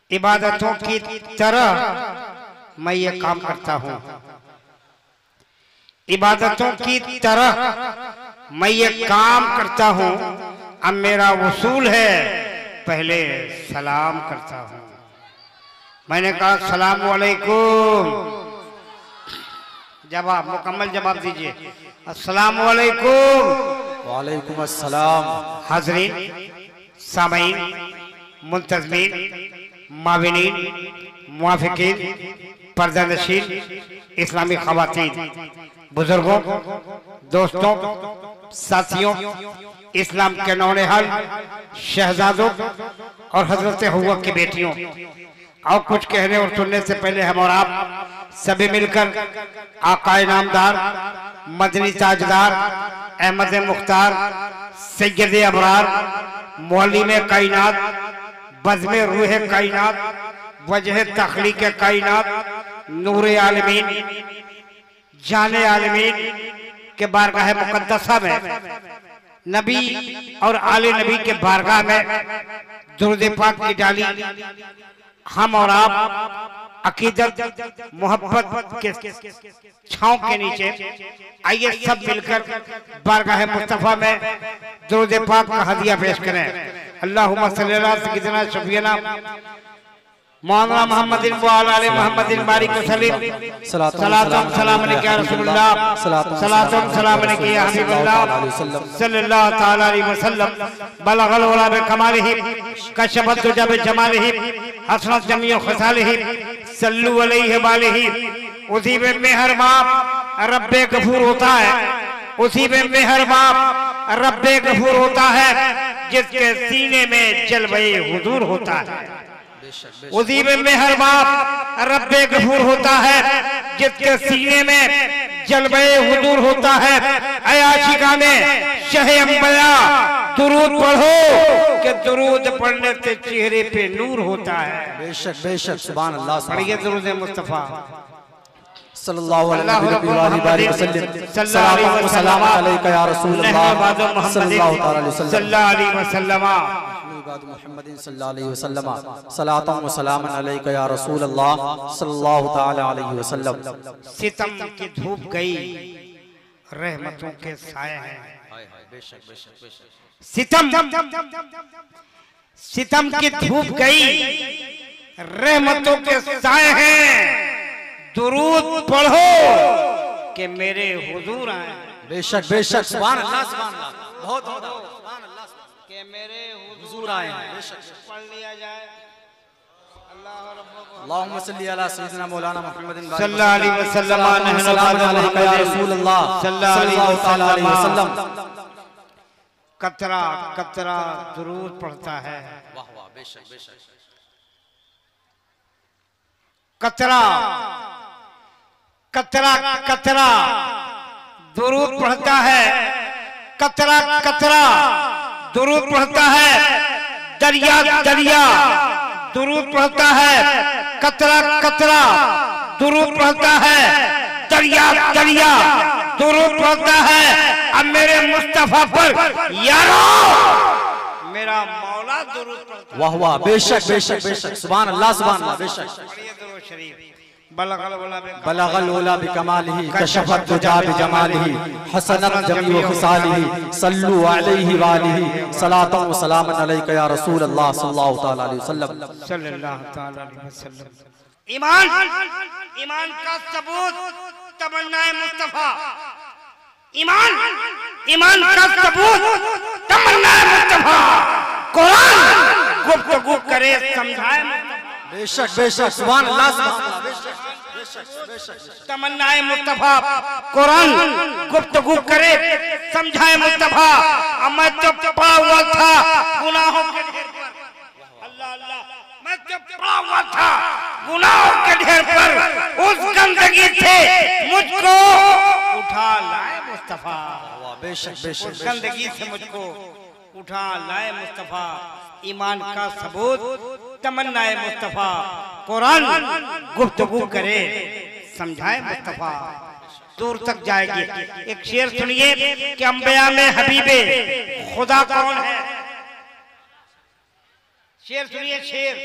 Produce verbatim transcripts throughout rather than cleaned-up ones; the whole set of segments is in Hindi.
इबादतों की तरह मैं ये काम करता हूँ, इबादतों की तरह मैं ये काम करता हूँ। अब मेरा वसूल है, पहले सलाम करता हूँ। मैंने कहा सलाम वालेकुम, जवाब मुकम्मल जवाब दीजिए, अस्सलाम वालेकुम। वालेकुम अस्सलाम। हाज़रीन, सामीन, मुंतज़मीन, माविनीन, मुआफ़िकीन, पर्दानशीन, इस्लामी ख़वातीन, बुजुर्गों, दोस्तों, साथियों, इस्लाम के नौनिहाल शहजादों और हजरत हुआ की बेटियों, और कुछ कहने और सुनने से पहले हम और आप सभी मिलकर आकाए नामदार, मदनी ताजदार, अहमद मुख्तार, सैयद अबरार, मौलिम कायनात, बज़्म रूह कायनात, वजह तख्लीक कायनात, नूर आलमीन, जाने आलमीन के बारगाह मुक़द्दसा में, नबी और आले नबी के बारगाह में दुरूद पाक की डाली हम और आप अकीदत मोहब्बत के छांव के नीचे आइए सब मिलकर बारगाह मुस्तफा में दुरूद पाक का हदिया पेश करें। अल्लाहुम्मा सल्ली अला सय्यिदिना शफीना मौलाना मोहम्मदिन व आले मोहम्मदिन बारिक वसल्लम। सलातुन सलाम अलैका या रसूलुल्लाह, सलातुन सलाम अलैका या हबीबल्लाह सल्लल्लाहु तआला अलैहि वसल्लम। बलगल उला बिकमालिही कशफत दुजा बिजमालिही हसनत जमीउ खसालिही सल्लु अलैहि वालिही। उसी में मेहरबान रब्बे गफूर होता है, उसी में मेहरबान रब्बे गफूर होता है जिसके सीने में जलवे हुजूर होता है। उसी में मेहरबान रब्बे गफूर होता है जिसके सीने में जलवे हुजूर होता है। ऐ आशिकाने शहे अंबिया दुरूद पढ़ो कि दुरूद पढ़ने से चेहरे पे नूर होता है। बेशक बेशक सुभान अल्लाह। पढ़िए दुरूद मुस्तफा सल्लल्लाहु अलैहि वसल्लम। सलाम सलाम अलैका या रसूलल्लाह सल्लल्लाहु अलैहि वसल्लम। मुहम्मदिन सल्लल्लाहु अलैहि वसल्लम। सलातम व सलामन अलैका या रसूलल्लाह सल्लल्लाहु तआला अलैहि वसल्लम। सितम की धूप गई, रहमतों के साए हैं। बेशक बेशक बेशक। सितम सितम की धूप गई, रहमतों के साए हैं। दुरूद पढ़ो कि मेरे हुजूर आए। बेशक बेशक सुभान अल्लाह सुभान अल्लाह। बहुत बहुत सुभान अल्लाह कि मेरे हुजूर आए हैं। बेशक पढ़ लिया जाए। अल्लाह रब्बुल अल्लाहुम्मा सल्ली अला सय्यिदिना मौलाना मुहम्मदिन सल्लल्लाहु अलैहि वसल्लम या रसूलल्लाह सल्लल्लाहु अलैहि वसल्लम। कतरा कतरा दुरूद पढ़ता है। वाह वाह बेशक बेशक। कतरा कतरा कतरा दुरूद पढ़ता है। कतरा कतरा दुरूद पढ़ता है। दरिया दरिया दुरूद पढ़ता है। कतरा कतरा दुरूद पढ़ता है। दरिया दरिया दुरूद पढ़ता है। अब मेरे मुस्तफा पर यारो मेरा मौला दुरूद पढ़ता है। वाह वाह बेशक बेशक बेशक सुभान अल्लाह सुभान अल्लाह। बेशक बलगल उला बिकमालिही कशफत दुजा बिजमालिही हसनत जमीउ खिसालिही सल्लु अलैहि वालिही सलातु व सलाम अलैका या रसूलल्लाह सल्लल्लाहु तआला अलैहि वसल्लम। सल्लल्लाहु तआला अलैहि वसल्लम। ईमान ईमान का सबूत तमन्नाए मुस्तफा। ईमान ईमान का सबूत तमन्नाए मुस्तफा। कुरान गुफ्तगू करे समझाए। बेशक बेशक सुभान अल्लाह सुभान अल्लाह। बेशक बेशक बेशक। तमन्नाए मुस्तफा कुरान गुफ्तगू करे समझाए मुस्तफा। मैं तो पड़ा हुआ था गुनाहों के ढेर पर। अल्लाह अल्लाह। मैं तो पड़ा हुआ था गुनाहों के ढेर पर। उस गंदगी से मुझको उठा लाए मुस्तफा। बेशक बेशक। उस गंदगी से मुझको उठा लाए मुस्तफा। ईमान का सबूत तमन्नाए मुस्तफा। कुरान गुफ्तगू करे समझाए मुस्तफा। दूर तक जाएगी। एक शेर सुनिए कि अंबिया में हबीबे खुदा कौन है। शेर सुनिए शेर।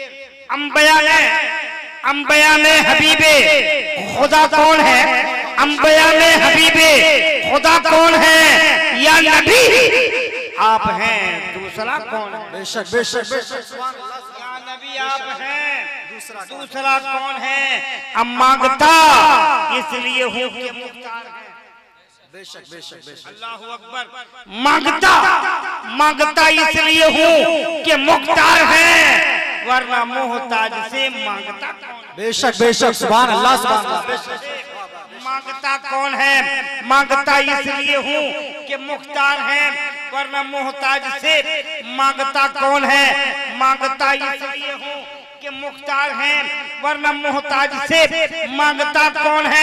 अंबिया में अंबिया में हबीबे खुदा कौन है? अंबिया में हबीबे खुदा कौन है? या नबी आप हैं, दूसरा कौन है? बेशक बेशक बेशक या नबी आप हैं, दूसरा दूसरा कौन है? अब मांगता इसलिए हूँ कि मुख्तार है। बेशक बेशक बेशक अल्लाहु अकबर। मांगता मांगता इसलिए हूँ कि मुख्तार है, वरना मोहताज से मांगता कौन? बेशक बेशक सुभान अल्लाह सुभान अल्लाह। मांगता कौन है? मांगता इसलिए हूँ कि मुख्तार है, वरना मोहताज से मांगता कौन है? मांगता इसलिए हूँ कि मुख्तार है, वरना मोहताज से मांगता कौन है?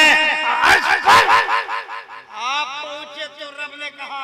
आप पहुंचे तो रब ने कहा,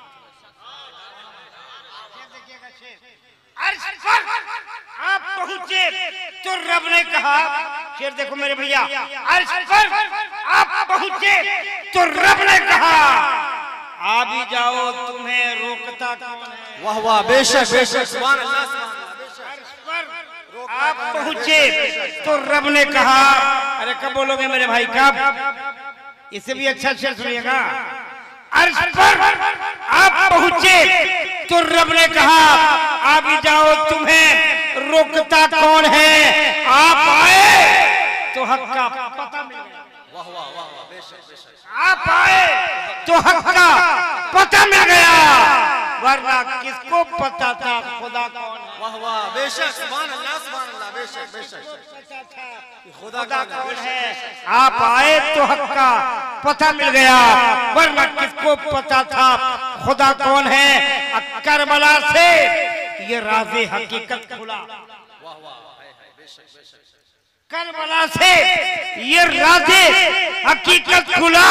अर्श पर आप पहुंचे तो रब ने कहा, शेर देखो मेरे भैया, अर्श पर आप पहुंचे तो रब ने कहा, आ भी जाओ तुम्हें रोकता कौन है? वाह वाह बेशक बेशक सुभान अल्लाह। अर्श पर आप पहुंचे तो रब ने कहा, अरे कब बोलोगे मेरे भाई, कब? इससे भी अच्छा शेर सुनिएगा। अर्श पर आप पहुंचे तो रब ने कहा, आ भी जाओ तुम्हें रोकता कौन है? आप आए तो हक का पता मिल गया। वाह वाह वाह बेशक बेशक आप आए तो हक का पता मिल गया, वरना किसको पता था खुदा कौन है? वाह वाह बेशक सुभान अल्लाह सुभान अल्लाह। बेशक बेशक खुदा कौन है? आप आए तो हक का पता मिल गया, वरना किसको पता था खुदा कौन है? करबला से ये राज़े हकीकत खुला। वाह वाह बेशक बेशक करबला से ये राज़े हकीकत खुला।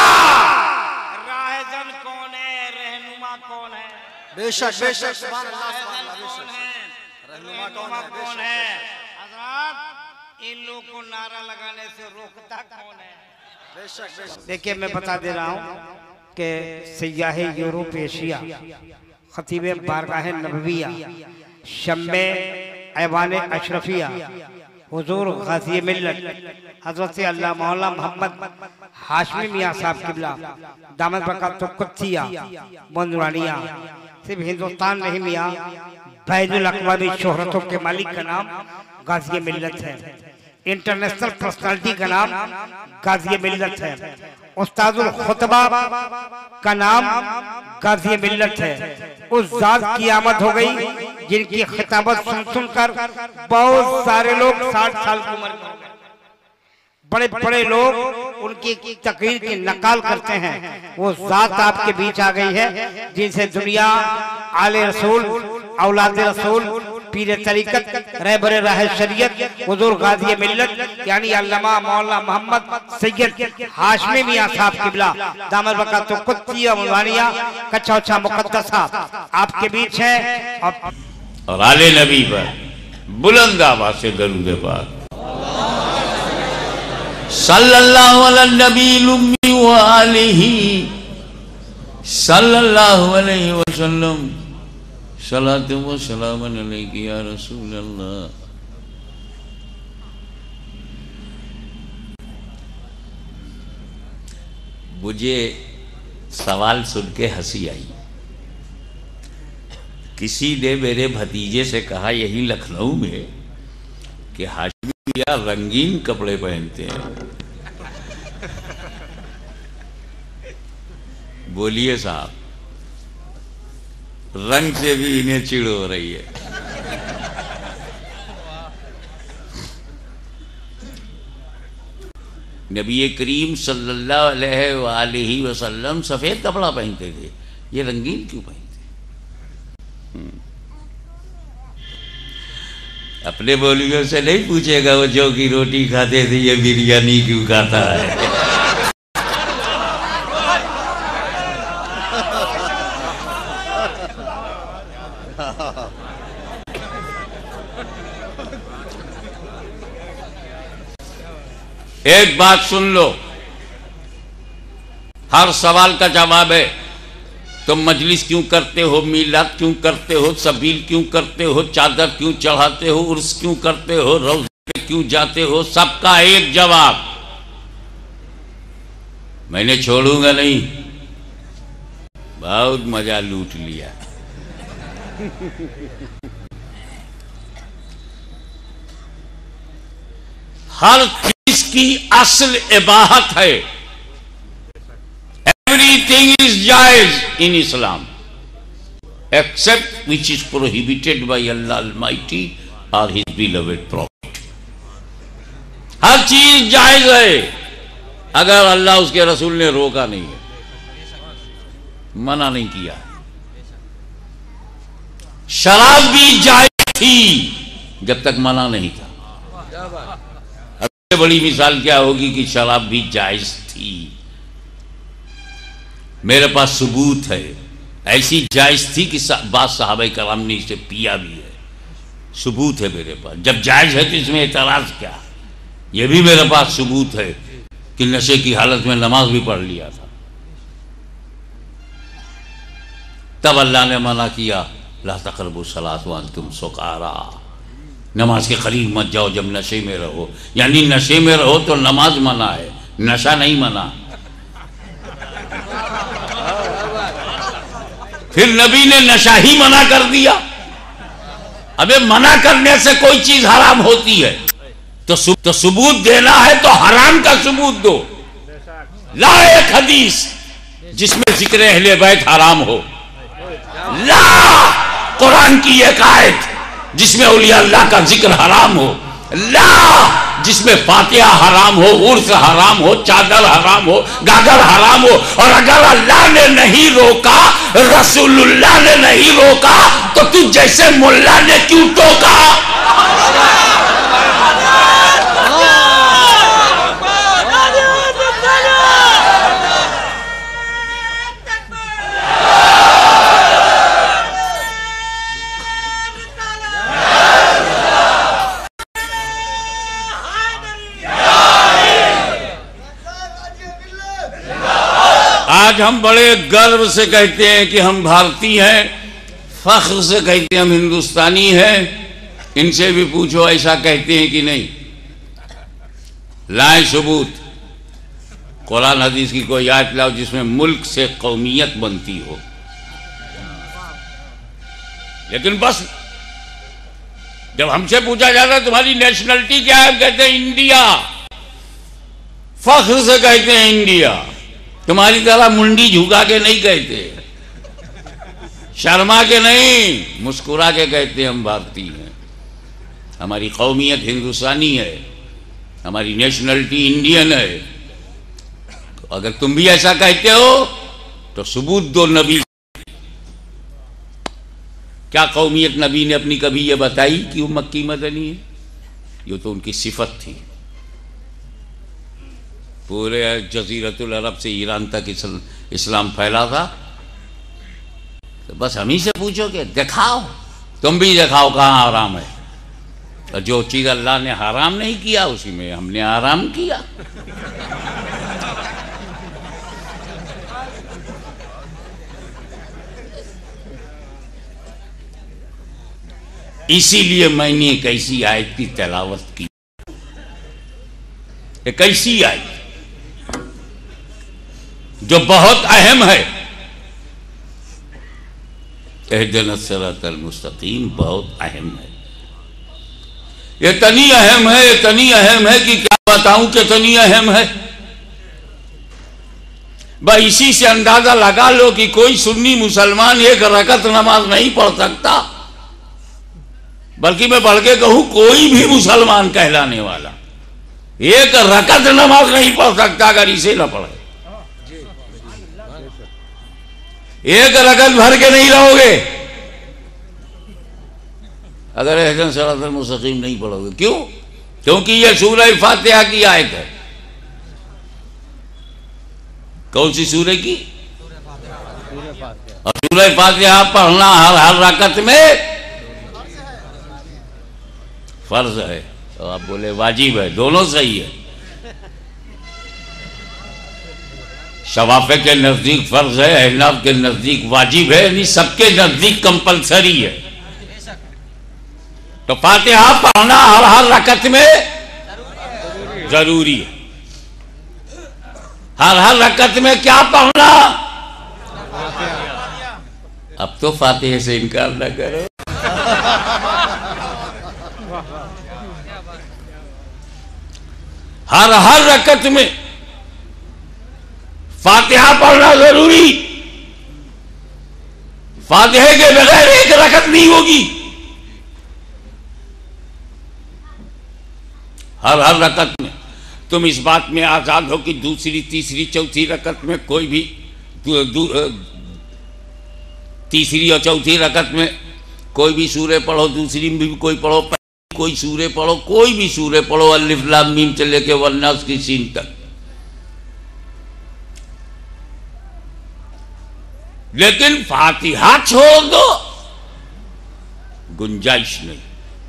राहजन कौन है? रहनुमा कौन है? बेशक बेशक सुभान अल्लाह सुभान अल्लाह। बेशक रहनुमा कौन है? हज़रात, इन लोगों को नारा लगाने से रोकता कौन है? बेशक बेशक देखिए मैं बता दे रहा हूँ कि सयाह यूरोप एशिया, खतीब बारगाह नबविया, शम्मे ऐवान अशरफिया, हुजूर गाज़ी मिल्लत हज़रत अल्लाह मौला मोहम्मद हाशमी मियाँ साहब किबला दामद बरकत कुत्सिया बंदुरानिया, सिर्फ हिंदुस्तान नहीं मियाँ, बैनुल अक़वामी शोहरतों के मालिक का नाम गाज़ी मिल्लत है। इंटरनेशनल पर्सनालिटी का नाम गाज़ी मिल्लत है। उस्तादुल खुतबा का नाम गाज़ी मिल्लत है। उस जात की आमद हो गई जिनकी खिताबत सुन सुनकर बहुत सारे लोग साठ साल की उम्र में, बड़े बड़े लोग उनकी तकरीर की नकाल करते हैं। वो जात आपके बीच आ गई है जिनसे दुनिया आले रसूल, औलाद रसूल, पीर तरीकत, रहबर राह शरीयत, हुजूर गाज़ी मिल्लत यानी अल्लामा मौलाना मोहम्मद सैयद हाशमी मियाँ साहब किबला दामद बरकत कुत्सिया मुलानिया कचौचा मुकद्दसा आपके बीच है। और आले नबी पर बुलंद आवाज से दरूद पाक सल्लल्लाहु अलैहि नबी उम्मी व आलिही सल्लल्लाहु अलैहि वसल्लम सलातु व सलामन अलैका या रसूल अल्लाह। मुझे सवाल सुन के हंसी आई। किसी ने मेरे भतीजे से कहा यही लखनऊ में कि हाशमी मियां रंगीन कपड़े पहनते हैं। बोलिए साहब, रंग से भी इन्हें चिढ़ हो रही है। नबी करीम सल्लल्लाहु अलैहि वसल्लम सफेद कपड़ा पहनते थे, ये रंगीन क्यों पहनते? अपने बोलियों से नहीं पूछेगा वो जो की रोटी खाते थे ये बिरयानी क्यों खाता है। एक बात सुन लो, हर सवाल का जवाब है। तुम मजलिस क्यों करते हो, मीलाद क्यों करते हो, सबील क्यों करते हो, चादर क्यों चढ़ाते हो, उर्स क्यों करते हो, रोज़ पे क्यों जाते हो? सबका एक जवाब, मैंने छोड़ूंगा नहीं। बहुत मजा लूट लिया। हर चीज की असल इबाहत है। एवरीथिंग इज जायज in Islam except which is prohibited by Allah almighty और हिज बिलवेड प्रॉफिट। हर चीज जायज है अगर अल्लाह उसके रसूल ने रोका नहीं है, मना नहीं किया। शराब भी जायज थी जब तक मना नहीं था। अब बड़ी मिसाल क्या होगी कि शराब भी जायज थी। मेरे पास सबूत है, ऐसी जायज थी कि बाद सहाबा कराम ने इसे पिया भी है। सबूत है मेरे पास। जब जायज है तो इसमें एतराज क्या? यह भी मेरे पास सबूत है कि नशे की हालत में नमाज भी पढ़ लिया था। तब अल्लाह ने मना किया, ला तक़रबू सलात व अंतुम सुकारा, नमाज के करीब मत जाओ जब नशे में रहो। यानी नशे में रहो तो नमाज मना है, नशा नहीं मना। फिर नबी ने नशा ही मना कर दिया। अबे मना करने से कोई चीज हराम होती है तो सु, तो सबूत देना है तो हराम का सबूत दो। ला एक हदीस जिसमें जिक्र अहले बैत हराम हो, ला कुरान की एक आयत जिसमें औलिया अल्लाह का जिक्र हराम हो, ला जिसमें फातिहा हराम हो, उर्स हराम हो, चादर हराम हो, गागर हराम हो। और अगर अल्लाह ने नहीं रोका, रसूलुल्लाह ने नहीं रोका, तो तू जैसे मुल्ला ने क्यों टोका? आज हम बड़े गर्व से कहते हैं कि हम भारतीय हैं, फख्र से कहते हैं हम हिंदुस्तानी हैं। इनसे भी पूछो ऐसा कहते हैं कि नहीं? लाए सबूत। कुरान हदीस की कोई आयत लाओ जिसमें मुल्क से कौमियत बनती हो। लेकिन बस जब हमसे पूछा जाता है तुम्हारी नेशनलिटी क्या है, कहते हैं इंडिया। फख्र से कहते हैं इंडिया। तुम्हारी तरह मुंडी झुका के नहीं कहते, शर्मा के नहीं, मुस्कुरा के कहते हैं हम भारतीय हैं। हमारी कौमियत हिंदुस्तानी है, हमारी नेशनलिटी इंडियन है। तो अगर तुम भी ऐसा कहते हो तो सबूत दो नबी। क्या कौमियत नबी ने अपनी कभी ये बताई कि वो मक्की मदनी है? ये तो उनकी सिफत थी। पूरे जजीरतुल अरब से ईरान तक इस्लाम फैला था। तो बस हम ही से पूछोगे, दिखाओ, तुम भी दिखाओ कहाँ हराम है। और जो चीज़ अल्लाह ने हराम नहीं किया उसी में हमने हराम किया। इसीलिए मैंने एक ऐसी आयत की तिलावत की, एक ऐसी आयत जो बहुत अहम है। इहदिनस सिरातल मुस्तकीम बहुत अहम है। ये इतनी अहम है, इतनी अहम है कि क्या बताऊं कितनी अहम है। भाई इसी से अंदाजा लगा लो कि कोई सुन्नी मुसलमान एक रकत नमाज नहीं पढ़ सकता। बल्कि मैं बढ़ के कहूं कोई भी मुसलमान कहलाने वाला एक रकत नमाज नहीं पढ़ सकता अगर इसे न पढ़े। एक रकत भर के नहीं रहोगे अगर इहदिनस सिरातल मुस्तकीम नहीं पढ़ोगे। क्यों? क्योंकि यह सूरह फातिहा की आयत है। कौन सी सूरह की? और सूरह फातिहा पढ़ना हर हर रकत में फर्ज है। तो आप बोले वाजिब है, दोनों सही है। शवाफे के नजदीक फर्ज है, अहनाफ के नजदीक वाजिब है, यानी सबके नजदीक कंपलसरी है। तो फातिहा पढ़ना हर हर रकत में जरूरी है। हर हर रकत में क्या पढ़ना? अब तो फातिहा से इनकार न करो। हर हर रकत में फातिहा पढ़ना जरूरी। फातिहा के बगैर एक रकत नहीं होगी। हर हर रकत में तुम इस बात में आजाद हो कि दूसरी तीसरी चौथी रकत में कोई भी दू, दू, तीसरी और चौथी रकत में कोई भी सूरे पढ़ो, दूसरी में भी कोई पढ़ो, कोई सूरे पढ़ो, कोई भी सूरे पढ़ो, अलिफ लाम मीम से लेके वन्नास की सीन तक। लेकिन फातिहा छोड़ दो, गुंजाइश नहीं।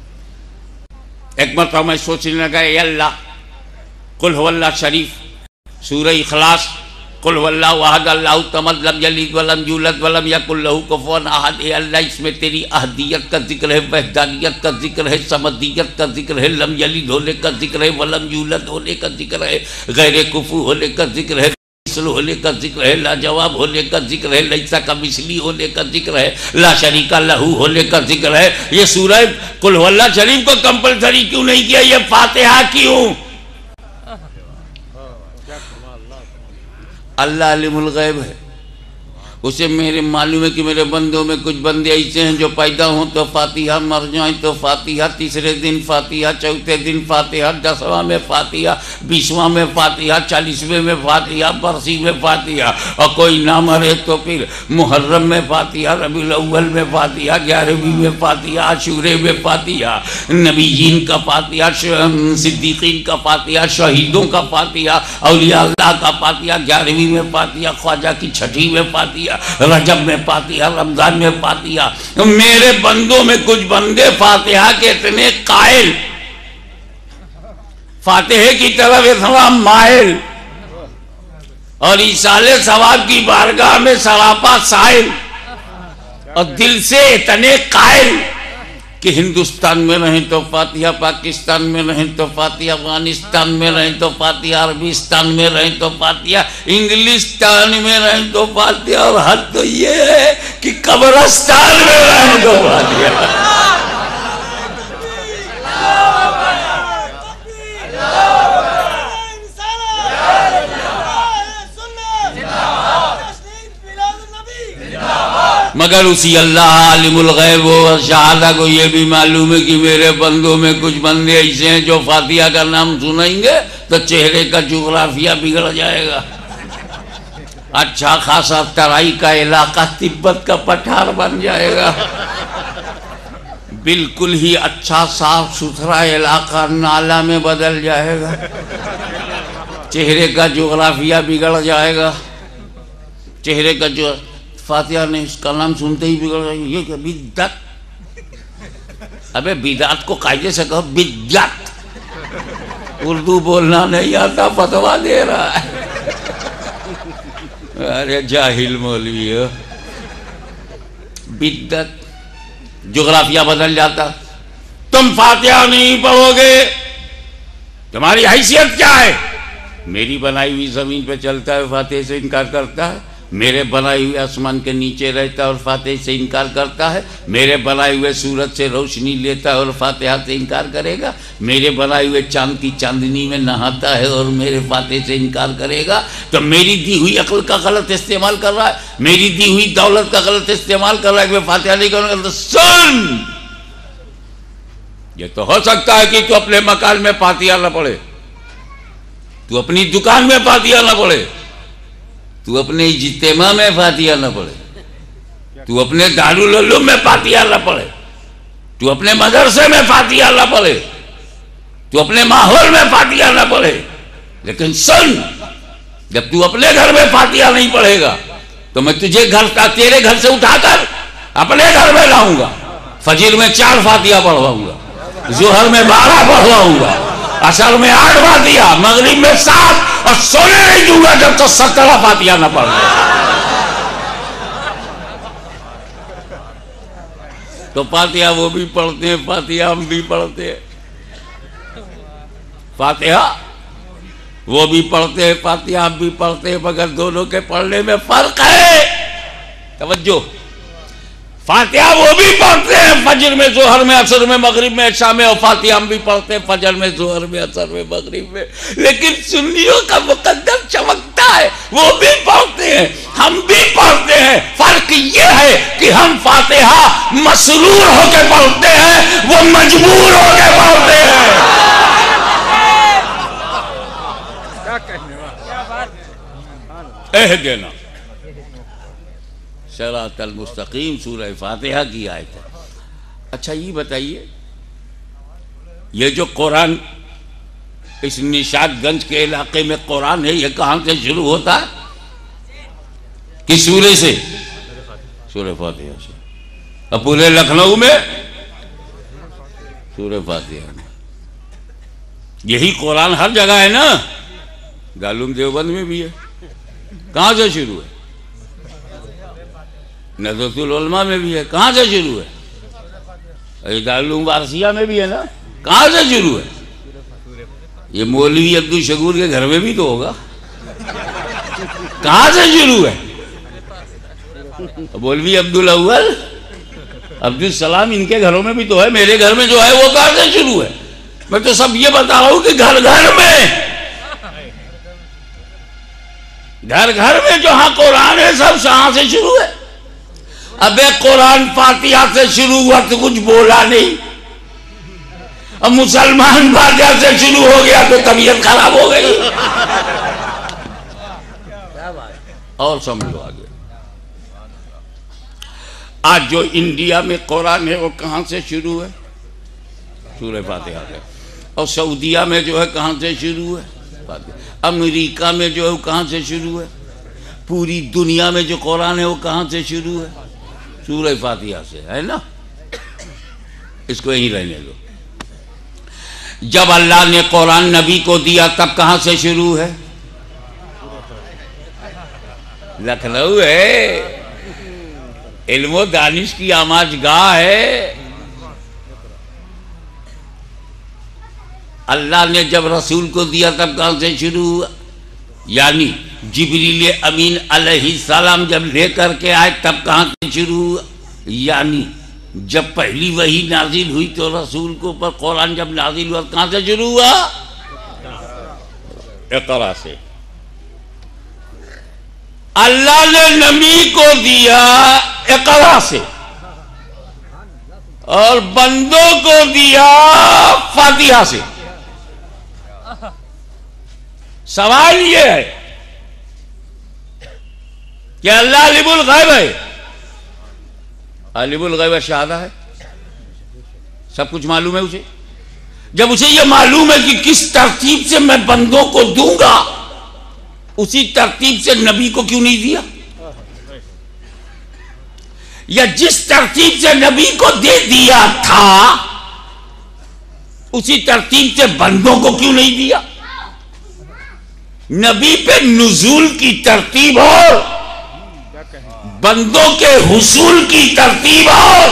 एक मरतबा मैं सोचने लगा, ये अल्लाह कुल हुवल्लाह शरीफ, सूरह इखलास, कुल हुवल्लाहु अहद अल्लाहु समद लम यलिद वलम यूलद वलम यकुल लहू कुफुवन अहद। ए अल्लाह, इसमें तेरी अहदियत का जिक्र है, वहदानियत का जिक्र है, समदियत का जिक्र है, लम यलिद होने का जिक्र है, वलम यूलद होने का जिक्र है, गैर कुफू होने का जिक्र है, होने का जिक्र है, लाजवाब होने का जिक्र है, लैसा का मिसली होने का जिक्र है, ला शरीका लहू होने का जिक्र है। ये सूरह कुल हुवल्लाह शरीफ को कंपलसरी क्यों नहीं किया? ये फातिहा क्यों? अल्लाह अलीमुल गैब है, उसे मेरे मालूम है कि मेरे बंदों में कुछ बंदे ऐसे हैं जो पैदा हों तो फातिहा, मर जाएं तो फातिहा, तीसरे दिन फातिहा, चौथे दिन फातिहा, दसवां में फातिहा, बीसवां में फातिहा, चालीसवें में फातिहा, बरसी में फातिहा, और कोई ना मरे तो फिर मुहर्रम में फातिहा, रबीउल अव्वल में फातिहा, ग्यारहवीं में फातिहा, आशूरे में फातिहा, नबीयीन का फातिहा, सिद्दीकीन का फातिहा, शहीदों का फातिहा, औलिया अल्लाह का फातिहा, ग्यारहवीं में फातिहा, ख्वाजा की छठी में फातिहा, रजब में फातिहा, रमजान में फातिहा। मेरे बंदों में कुछ बंदे फातिहा के इतने कायल, फातिहा की तरफ इतना माइल, और ईसाले सवाब की बारगाह में सरापा साइल, और दिल से इतने कायल कि हिंदुस्तान में रहें तो फातिहा, पाकिस्तान में रहें तो फातिहा, अफगानिस्तान में रहें तो फातिहा, अरबिस्तान में रहें तो फातिहा, इंग्लिस्तान में रहें तो फातिहा, और हद तो ये है कि कब्रिस्तान में रहें तो फातिहा। मगर उसी अल्लाह आलिमुल गैब व शहादा को ये भी मालूम है कि मेरे बंदों में कुछ बंदे ऐसे हैं जो फातिहा का नाम सुनेंगे तो चेहरे का जुग्राफिया बिगड़ जाएगा। अच्छा खासा तराई का इलाका तिब्बत का पठार बन जाएगा। बिल्कुल ही अच्छा साफ सुथरा इलाका नाला में बदल जाएगा। चेहरे का जुग्राफिया बिगड़ जाएगा। चेहरे का जो फातिहा ने इसका नाम सुनते ही बिगड़ जाएगी। ये क्या बिद्दत? अबे बिदात को कायदे से कहो बिद्दत। उर्दू बोलना नहीं आता, फतवा दे रहा है। अरे जाहिल मौलवी हो। बिद्दत, जुग्राफिया बदल जाता। तुम फातिहा नहीं पढ़ोगे, तुम्हारी हैसियत क्या है? मेरी बनाई हुई जमीन पे चलता है, फातिहा से इनकार करता है। मेरे बनाए हुए आसमान के नीचे रहता है और फातिहा से इनकार करता है। मेरे बनाए हुए सूरज से रोशनी लेता है और फातिहा से इनकार करेगा। मेरे बनाए हुए चांद की चांदनी में नहाता है और मेरे फातिहा से इनकार करेगा। तो मेरी दी हुई अक्ल का गलत इस्तेमाल कर रहा है, मेरी दी हुई दौलत का गलत इस्तेमाल कर रहा है। मैं फातिहा नहीं करूँगा तो सुन, ये तो हो सकता है कि तू अपने मकान में फातिहा न पढ़े, तू अपनी दुकान में फातिहा न पढ़े, तू अपने इज्तिमा में फातिहा न पढ़े, तू अपने दारुल उलूम में फातिहा न पढ़े, तू अपने मदरसे में फातिहा न पढ़े, तू अपने माहौल में फातिहा न पढ़े। लेकिन सुन, जब तू अपने घर में फातिहा नहीं पढ़ेगा तो मैं तुझे घर का तेरे घर से उठाकर अपने घर में लाऊंगा। फजीर में चार फातिहा पढ़वाऊंगा, जोहर में बारह पढ़वाऊंगा, असर में आठ फातिहा, मगरिब में सात, और सोने नहीं दूंगा जब तो सत्रह फातिहा न पढ़। तो फातिहा वो भी पढ़ते हैं, फातिहा हम भी पढ़ते हैं। फातिहा वो भी पढ़ते हैं, फातिहा हम भी पढ़ते हैं, मगर दोनों के पढ़ने में फर्क है। तवज्जो, फातिहा वो भी पढ़ते हैं फजर में, जोहर में, असर में, मगरिब में, इशा में, और फातिहा हम भी पढ़ते हैं फजर में, जोहर में, असर में, मगरिब में। लेकिन सुन्नियों का मुकद्दर चमकता है, वो भी पढ़ते हैं, हम भी पढ़ते हैं। फर्क ये है कि हम फातिहा मसरूर होकर पढ़ते हैं, वो मजबूर होकर पढ़ते हैं। एह देना सिरातल मुस्तकीम सूरह फातिहा की आयत है। अच्छा ये बताइए, ये जो कुरान इस निशादगंज के इलाके में कुरान है, ये कहाँ से शुरू होता है? किस सूरे से? सूरह फातिहा से। अब पूरे लखनऊ में सूरह फातिहा में। यही कुरान हर जगह है ना, दारुल देवबंद में भी है। कहाँ से शुरू है? नज़रतुल उलमा में भी है। कहाँ से शुरू है? दारुल वारसिया में भी है ना। कहाँ से शुरू है? ये मौलवी अब्दुल शकूर के घर में भी तो होगा। कहाँ से शुरू है? मौलवी अब्दुल अव्वल, अब्दुल सलाम, इनके घरों में भी तो है। मेरे घर में जो है वो कहाँ से शुरू है? मैं तो सब ये बता रहा हूं कि घर घर में, घर घर में जहां कुरान है सब कहां से शुरू है? अबे कुरान फातिहा से शुरू हुआ तो कुछ बोला नहीं। अब मुसलमान फातिहा से शुरू हो गया तो तबीयत खराब हो गई। और समझो आगे। आज जो इंडिया में कुरान है वो कहां से शुरू है? सूरह फातिहा से। और सऊदीया में जो है कहां से शुरू है? अमेरिका में जो है वो कहां से शुरू है? पूरी दुनिया में जो कुरान है वो कहां से शुरू है? सूरह फातिहा से, है ना। इसको यहीं रहने दो। जब अल्लाह ने कुरान नबी को दिया तब कहां से शुरू है? लखनऊ है, इल्मो दानिश की आमाजगाह है। अल्लाह ने जब रसूल को दिया तब कहां से शुरू हुआ? यानी जिब्रील अमीन अलैहिस्सलाम जब लेकर के आए तब कहां से शुरू हुआ? यानी जब पहली वही नाजिल हुई तो रसूल को ऊपर कुरान जब नाजिल हुआ कहां से शुरू हुआ? इक़रा से। अल्लाह ने नबी को दिया इक़रा से और बंदों को दिया फातिहा से। सवाल ये है कि अल्लाह अलीमुल गैब है, अलीमुल गैब शहादा है, सब कुछ मालूम है उसे। जब उसे ये मालूम है कि किस तरतीब से मैं बंदों को दूंगा, उसी तरतीब से नबी को क्यों नहीं दिया? या जिस तरतीब से नबी को दे दिया था उसी तरतीब से बंदों को क्यों नहीं दिया? नबी पे नुज़ूल की तरतीब और बंदों के हुसूल की तरतीब और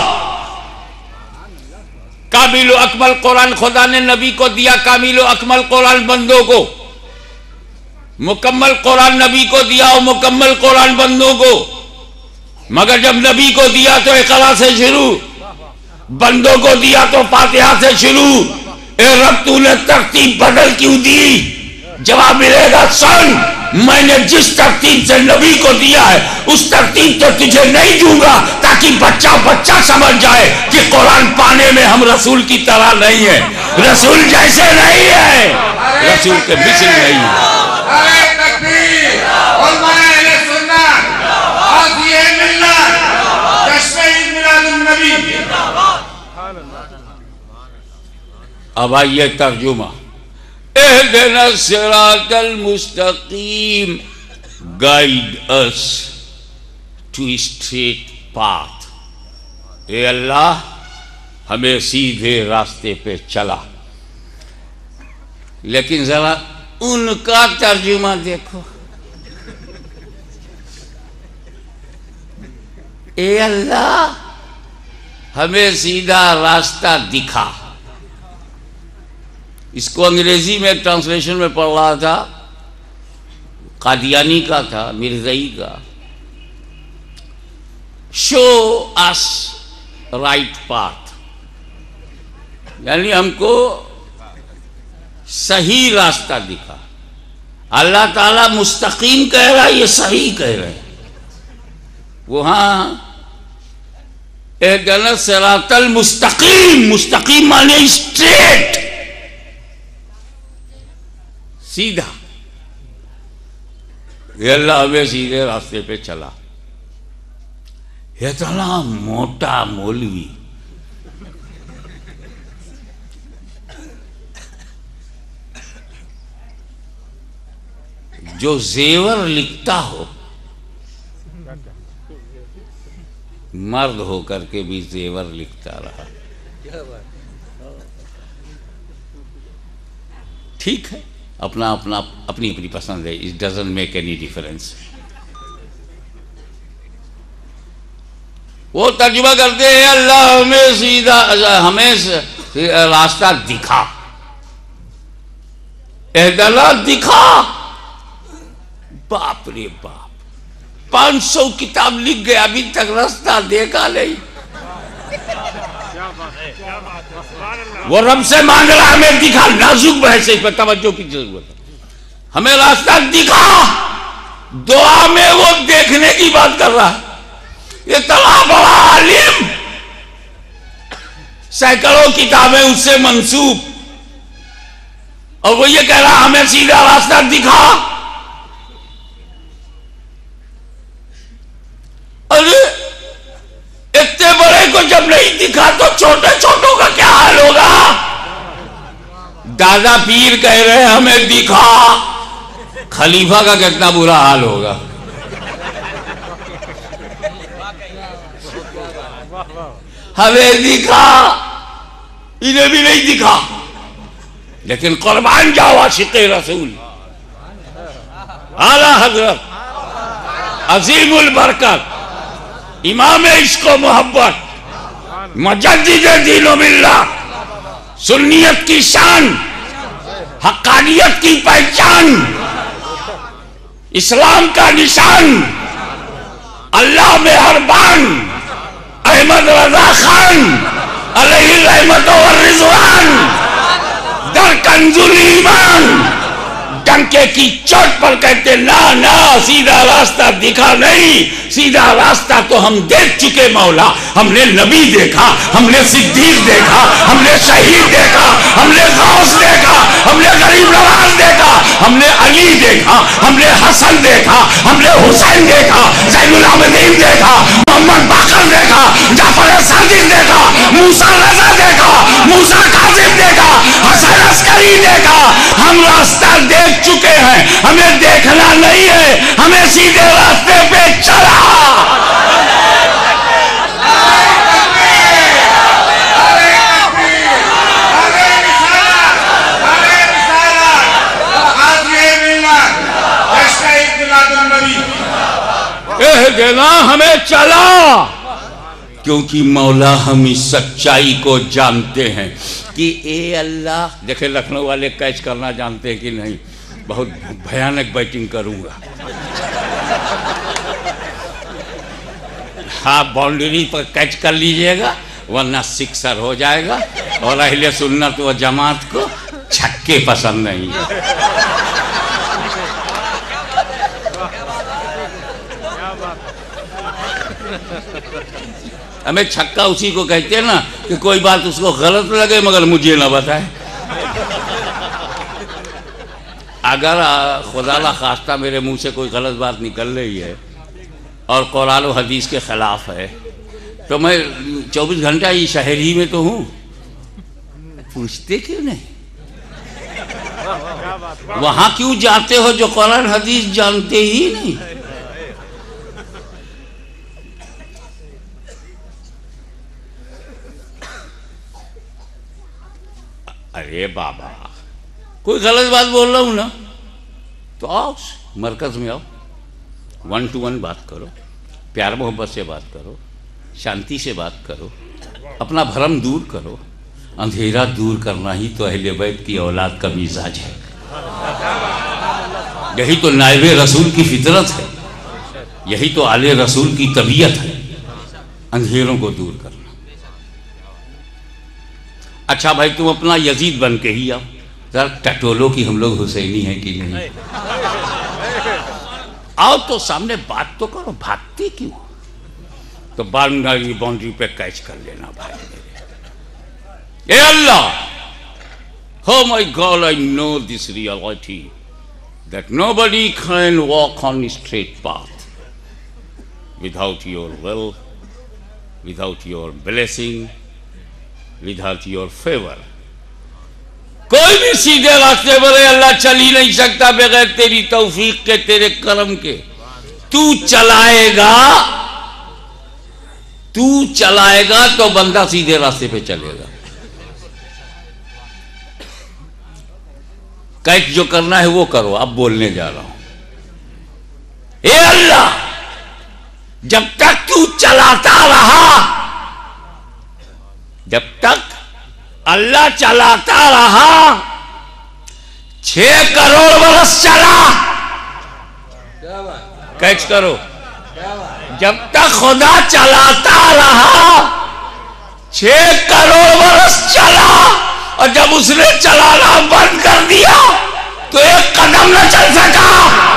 कामिल अकमल कुरान खुदा ने नबी को दिया, कामिल अकमल कुरान बंदों को, मुकम्मल कुरान नबी को दिया और मुकम्मल कुरान बंदों को। मगर जब नबी को दिया तो इक़रा से शुरू, बंदों को दिया तो फातिहा से शुरू। ए रब तूने तरतीब बदल क्यों दी? जवाब मिलेगा, सन मैंने जिस तरतीब से नबी को दिया है उस तरतीब तो तुझे नहीं दूंगा ताकि बच्चा बच्चा समझ जाए कि कुरान पाने में हम रसूल की तरह नहीं है, रसूल जैसे नहीं है, रसूल के मिसल नहीं है। अब आइए तर्जुमा। एहदिना सिरातल मुस्तकीम, guide us to straight path. ए अल्लाह हमें सीधे रास्ते पे चला। लेकिन जरा उनका तर्जुमा देखो। ए अल्लाह हमें सीधा रास्ता दिखा। इसको अंग्रेजी में एक ट्रांसलेशन में पढ़ रहा था, कादियानी का था, मिर्ज़ई का। शो अस राइट पाथ, यानी हमको सही रास्ता दिखा। अल्लाह ताला मुस्तकीम कह रहा है, ये सही कह रहे हैं। वहां एहदना सिरातल मुस्तकीम, मुस्तकीम माने स्ट्रेट, सीधा। ये अल्लाह हमें सीधे रास्ते पे चला। इतना मोटा मौलवी, जो जेवर लिखता हो, मर्द होकर के भी जेवर लिखता रहा। ठीक है, अपना अपना अपनी अपनी पसंद है, it doesn't make any difference. वो तर्जुमा करते हैं, अल्लाह हमें सीधा, हमें रास्ता दिखा, एहदला दिखा। बाप रे बाप, पांच सौ किताब लिख गए, अभी तक रास्ता देखा नहीं। वो रब से मांग रहा हमें दिखा, नाजुक बहस पर तवज्जो की जरूरत है। हमें रास्ता दिखा, दुआ में वो देखने की बात कर रहा है। ये तला बड़ा आलिम, सैकड़ों किताबें उससे मंसूब, और वो ये कह रहा हमें सीधा रास्ता दिखा। अरे इतने बड़े को जब नहीं दिखा तो छोटे छोटों का क्या हाल होगा। दादा पीर कह रहे हैं हमें दिखा, खलीफा का कितना बुरा हाल होगा। हमें दिखा, इन्हें भी नहीं दिखा, लेकिन कुर्बान जाओ आशिक़े रसूल, आला हजरत, अजीमुल बरकत, इमाम इश्क़ व मोहब्बत, मुजद्दिद दीन व मिल्लत, सुन्नियत की शान, हक्कानियत की पहचान, इस्लाम का निशान, अल्लाह में हरबान, अहमद रजा खान अलैहि रहमत व रिज़वान, दर कंजुल ईमान, डंके की चोट पर कहते ना ना सीधा रास्ता दिखा नहीं, सीधा रास्ता तो हम देख चुके मौला। हमने नबी देखा, हमने सिद्दीक देखा, हमने शहीद देखा, हमने गौस देखा, हमने गरीब नवाज देखा, हमने अली देखा, हमने हसन देखा, हमने हुसैन देखा, ज़ैनुल आबिदीन देखा, मोहम्मद बाकर देखा, जाफर सादिक देखा, मूसा रजा देखा, मूसा काज़िम देखा, हसन अस्करी देखा। हम रास्ता देख चुके हैं, हमें देखना नहीं है, हमें सीधे रास्ते पे चला। देना हमें चला, क्योंकि मौला हम इस सच्चाई को जानते हैं कि ए अल्लाह। देखे लखनऊ वाले कैच करना जानते हैं कि नहीं, बहुत भयानक बैटिंग करूंगा। हाँ, बाउंड्री पर कैच कर लीजिएगा, वरना सिक्सर हो जाएगा। और अहले सुन्नत व जमात को छक्के पसंद नहीं है। हमें छक्का उसी को कहते हैं ना कि कोई बात उसको गलत लगे मगर मुझे ना बताए। अगर खुदा ला खास्ता मेरे मुंह से कोई गलत बात निकल रही है और कुरान और हदीस के खिलाफ है, तो मैं चौबीस घंटा ये शहर ही में तो हूँ, पूछते क्यों नहीं? वहां क्यों जाते हो जो कुरान हदीस जानते ही नहीं? अरे बाबा, कोई गलत बात बोल रहा हूं ना, तो आओ मरकज में आओ, वन टू वन बात करो, प्यार मोहब्बत से बात करो, शांति से बात करो, अपना भ्रम दूर करो। अंधेरा दूर करना ही तो अहले बैत की औलाद का मिजाज है, यही तो नायबे रसूल की फितरत है, यही तो आले रसूल की तबीयत है, अंधेरों को दूर करना। अच्छा भाई, तुम अपना यजीद बन के ही आओ, जरा टटोलो कि हम लोग हुसैनी हैं कि नहीं। आओ तो सामने बात तो करो, भागते क्यों? तो बाउंड्री बाउंड्री पे कैच कर लेना भाई मेरे। ए अल्लाह, oh my God, I know this reality that nobody can walk on a straight path without your will, without your blessing, without your favor. कोई भी सीधे रास्ते पर अल्लाह चल ही नहीं सकता बगैर तेरी तौफीक के, तेरे करम के। तू चलाएगा, तू चलाएगा तो बंदा सीधे रास्ते पे चलेगा। कैच जो करना है वो करो। अब बोलने जा रहा हूं। ए अल्लाह, जब तक तू चलाता रहा, जब तक अल्लाह चलाता रहा, छह करोड़ बरस चला। कैच करो, जब तक खुदा चलाता रहा, छह करोड़ बरस चला, और जब उसने चलाना बंद कर दिया तो एक कदम न चल सका।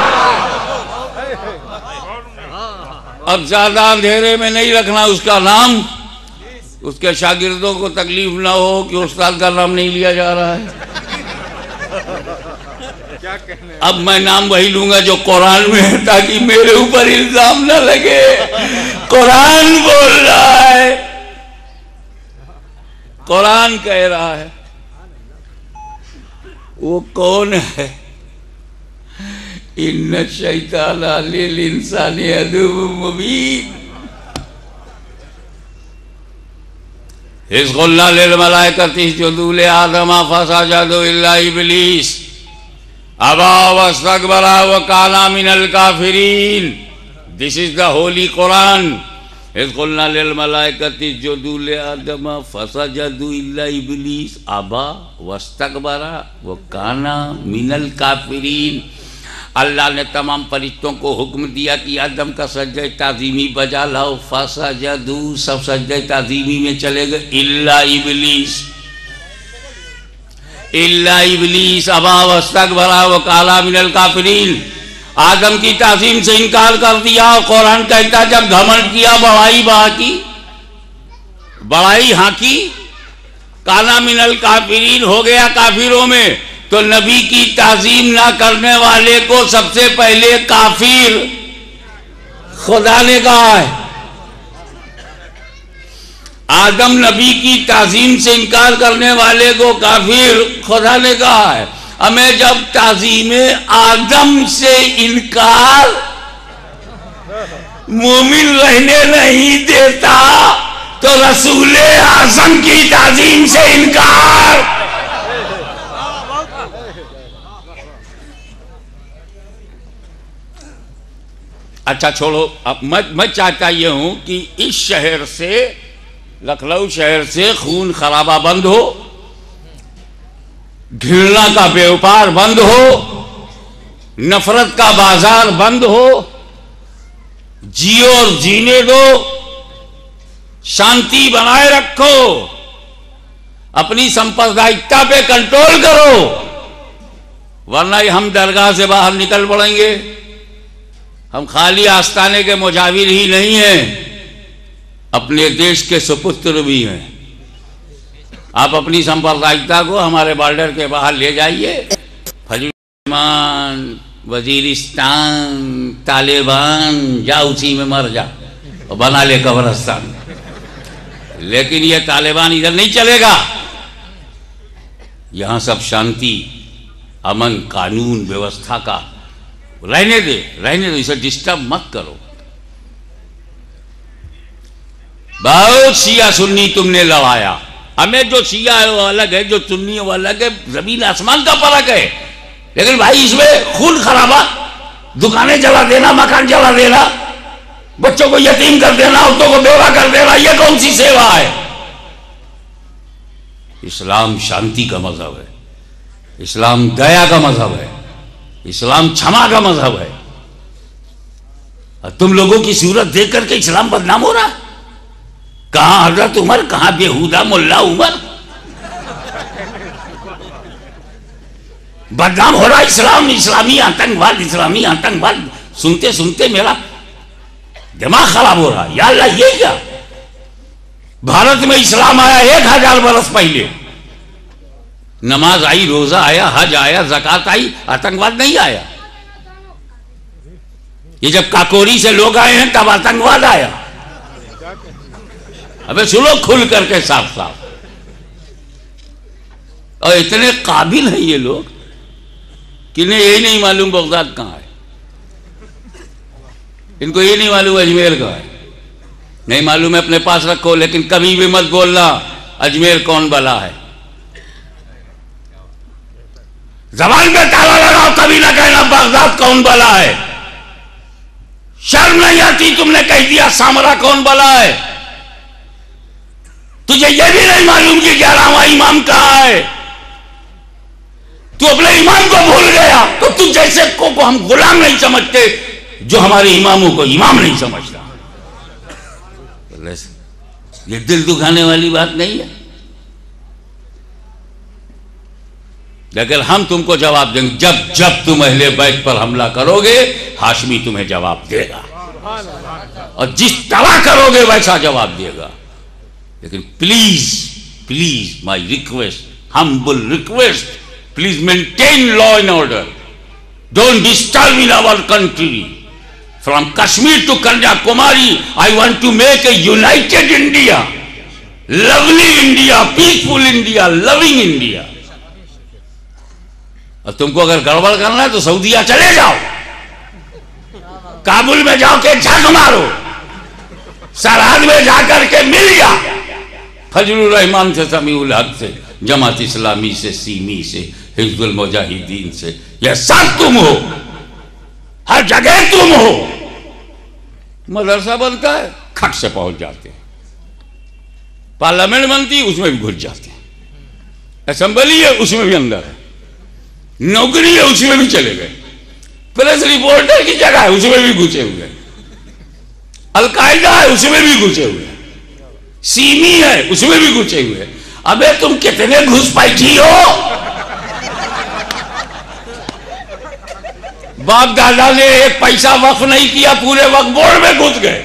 अब ज्यादा अंधेरे में नहीं रखना उसका नाम, उसके शागिर्दों को तकलीफ ना हो कि उस्ताद का नाम नहीं लिया जा रहा है। अब मैं नाम वही लूंगा जो कुरान में है, ताकि मेरे ऊपर इल्जाम न लगे। कुरान बोल रहा है, कुरान कह रहा है। वो कौन है? इन्ना शैतान लिल इंसानी अदुव्वुम मुबीन। इज़ क़ुल्ना लिल मलाइकति इसजुदू लि आदम फसजदू इल्ला इब्लीस अबा वस्तकबरा व काना मिनल काफिरीन। This is the holy Quran. इज़ क़ुल्ना लिल मलाइकति इसजुदू लि आदम फसजदू इल्ला इब्लीस अबा वस्तकबरा व काना मिनल काफिरीन। अल्लाह ने तमाम फरिश्तों को हुक्म दिया कि आदम का सज्जा ताज़ीमी बजा लाओ। फसजदू, सब सज्जा ताज़ीमी में चले गए, इल्ला इब्लीस, इल्ला इब्लीस अबा वस्तकबरा व काना मिनल काफिरीन। आदम की ताज़ीम से इनकार कर दिया। कुरान कहता जब घमंड किया, बड़ाई बाकी, बड़ाई हाकी, काना मिनल काफिरीन हो गया काफिरों में। तो नबी की ताज़ीम ना करने वाले को सबसे पहले काफिर खुदा ने कहा है। आदम नबी की ताज़ीम से इनकार करने वाले को काफिर खुदा ने कहा है। हमें जब ताज़ीम आदम से इनकार मोमिन रहने नहीं देता, तो रसूल आज़म की ताज़ीम से इनकार। अच्छा छोड़ो, अब मैं मैं चाहता ये हूं कि इस शहर से, लखनऊ शहर से खून खराबा बंद हो, घृणा का व्यापार बंद हो, नफरत का बाजार बंद हो, जियो और जीने दो, शांति बनाए रखो, अपनी सांप्रदायिकता पे कंट्रोल करो, वरना हम दरगाह से बाहर निकल पड़ेंगे। हम खाली आस्ताने के मुजाविर ही नहीं हैं, अपने देश के सुपुत्र भी हैं। आप अपनी सांप्रदायिकता को हमारे बॉर्डर के बाहर ले जाइए। फजमान, वजीरिस्तान, तालिबान, जा उसी में मर जा और बना ले कब्रिस्तान। लेकिन ये तालिबान इधर नहीं चलेगा। यहां सब शांति, अमन, कानून व्यवस्था का रहने दे, रहने दो, इसे डिस्टर्ब मत करो। बहुत शिया सुन्नी तुमने लड़ाया, हमें जो शिया है वो अलग है, जो सुन्नी है वो अलग है, जमीन आसमान का फर्क है। लेकिन भाई इसमें खून खराबा, दुकानें जला देना, मकान जला देना, बच्चों को यतीम कर देना, औरतों को बेवा कर देना, यह कौन सी सेवा है? इस्लाम शांति का मजहब है, इस्लाम दया का मजहब है, इस्लाम क्षमा का मजहब है। और तुम लोगों की सूरत देख करके इस्लाम बदनाम हो रहा है। कहां हजरत उमर, कहां बेहुदा मुल्ला उमर, बदनाम हो रहा इस्लाम। इस्लामी आतंकवाद, इस्लामी आतंकवाद सुनते सुनते मेरा दिमाग खराब हो रहा है। या अल्लाह, ये क्या? भारत में इस्लाम आया एक हजार बरस पहले, नमाज आई, रोजा आया, हज आया, ज़कात आई, आतंकवाद नहीं आया। ये जब काकोरी से लोग आए हैं तब आतंकवाद आया। अबे सुनो खुल करके साफ साफ। और इतने काबिल हैं ये लोग कि इन्हें यही नहीं मालूम बगदाद कहाँ है, इनको ये नहीं मालूम अजमेर कहाँ है। नहीं मालूम है अपने पास रखो, लेकिन कभी भी मत बोलना अजमेर कौन बला है। जबान पे ताला लगाओ, कभी ना कहना बगदाद कौन बला है। शर्म नहीं आती? तुमने कह दिया सामरा कौन बला है। तुझे यह भी नहीं मालूम कि ग्यारहवां इमाम कहां है। तू अपने इमाम को भूल गया, तो तू जैसे को, को हम गुलाम नहीं समझते, जो हमारे इमामों को इमाम नहीं समझता। ये दिल दुखाने वाली बात नहीं है, लेकिन हम तुमको जवाब देंगे। जब जब तुम अहले बैत पर हमला करोगे, हाशमी तुम्हें जवाब देगा, और जिस तरह करोगे वैसा जवाब देगा। लेकिन please please my request, humble request, please maintain law and order, don't disturb in our country. From Kashmir to Kanyakumari, I want to make a united India, lovely India, peaceful India, loving India. और तुमको अगर गड़बड़ करना है तो सऊदीया चले जाओ, काबुल में जाओ के झक मारो, सरहद में जाकर के मिल जा, फजलुर रहमान से, समीउल हक से, जमात इस्लामी से, सीमी से, हिजबुल मुजाहिदीन से, यह सब तुम हो, हर जगह तुम हो। मदरसा बनता है, खट से पहुंच जाते हैं। पार्लियामेंट बनती, उसमें भी घुस जाते हैं। असेंबली है, उसमें भी अंदर है। नौकरी है, उसमें भी चले गए। प्रेस रिपोर्टर की जगह है, उसमें भी घुसे हुए। अलकायदा है, उसमें भी घुसे हुए। सीमी है, उसमें भी घुसे हुए। अबे तुम कितने घुस बैठी हो? बाप दादा ने एक पैसा वक्फ नहीं किया, पूरे वक्फ बोर्ड में घुस गए।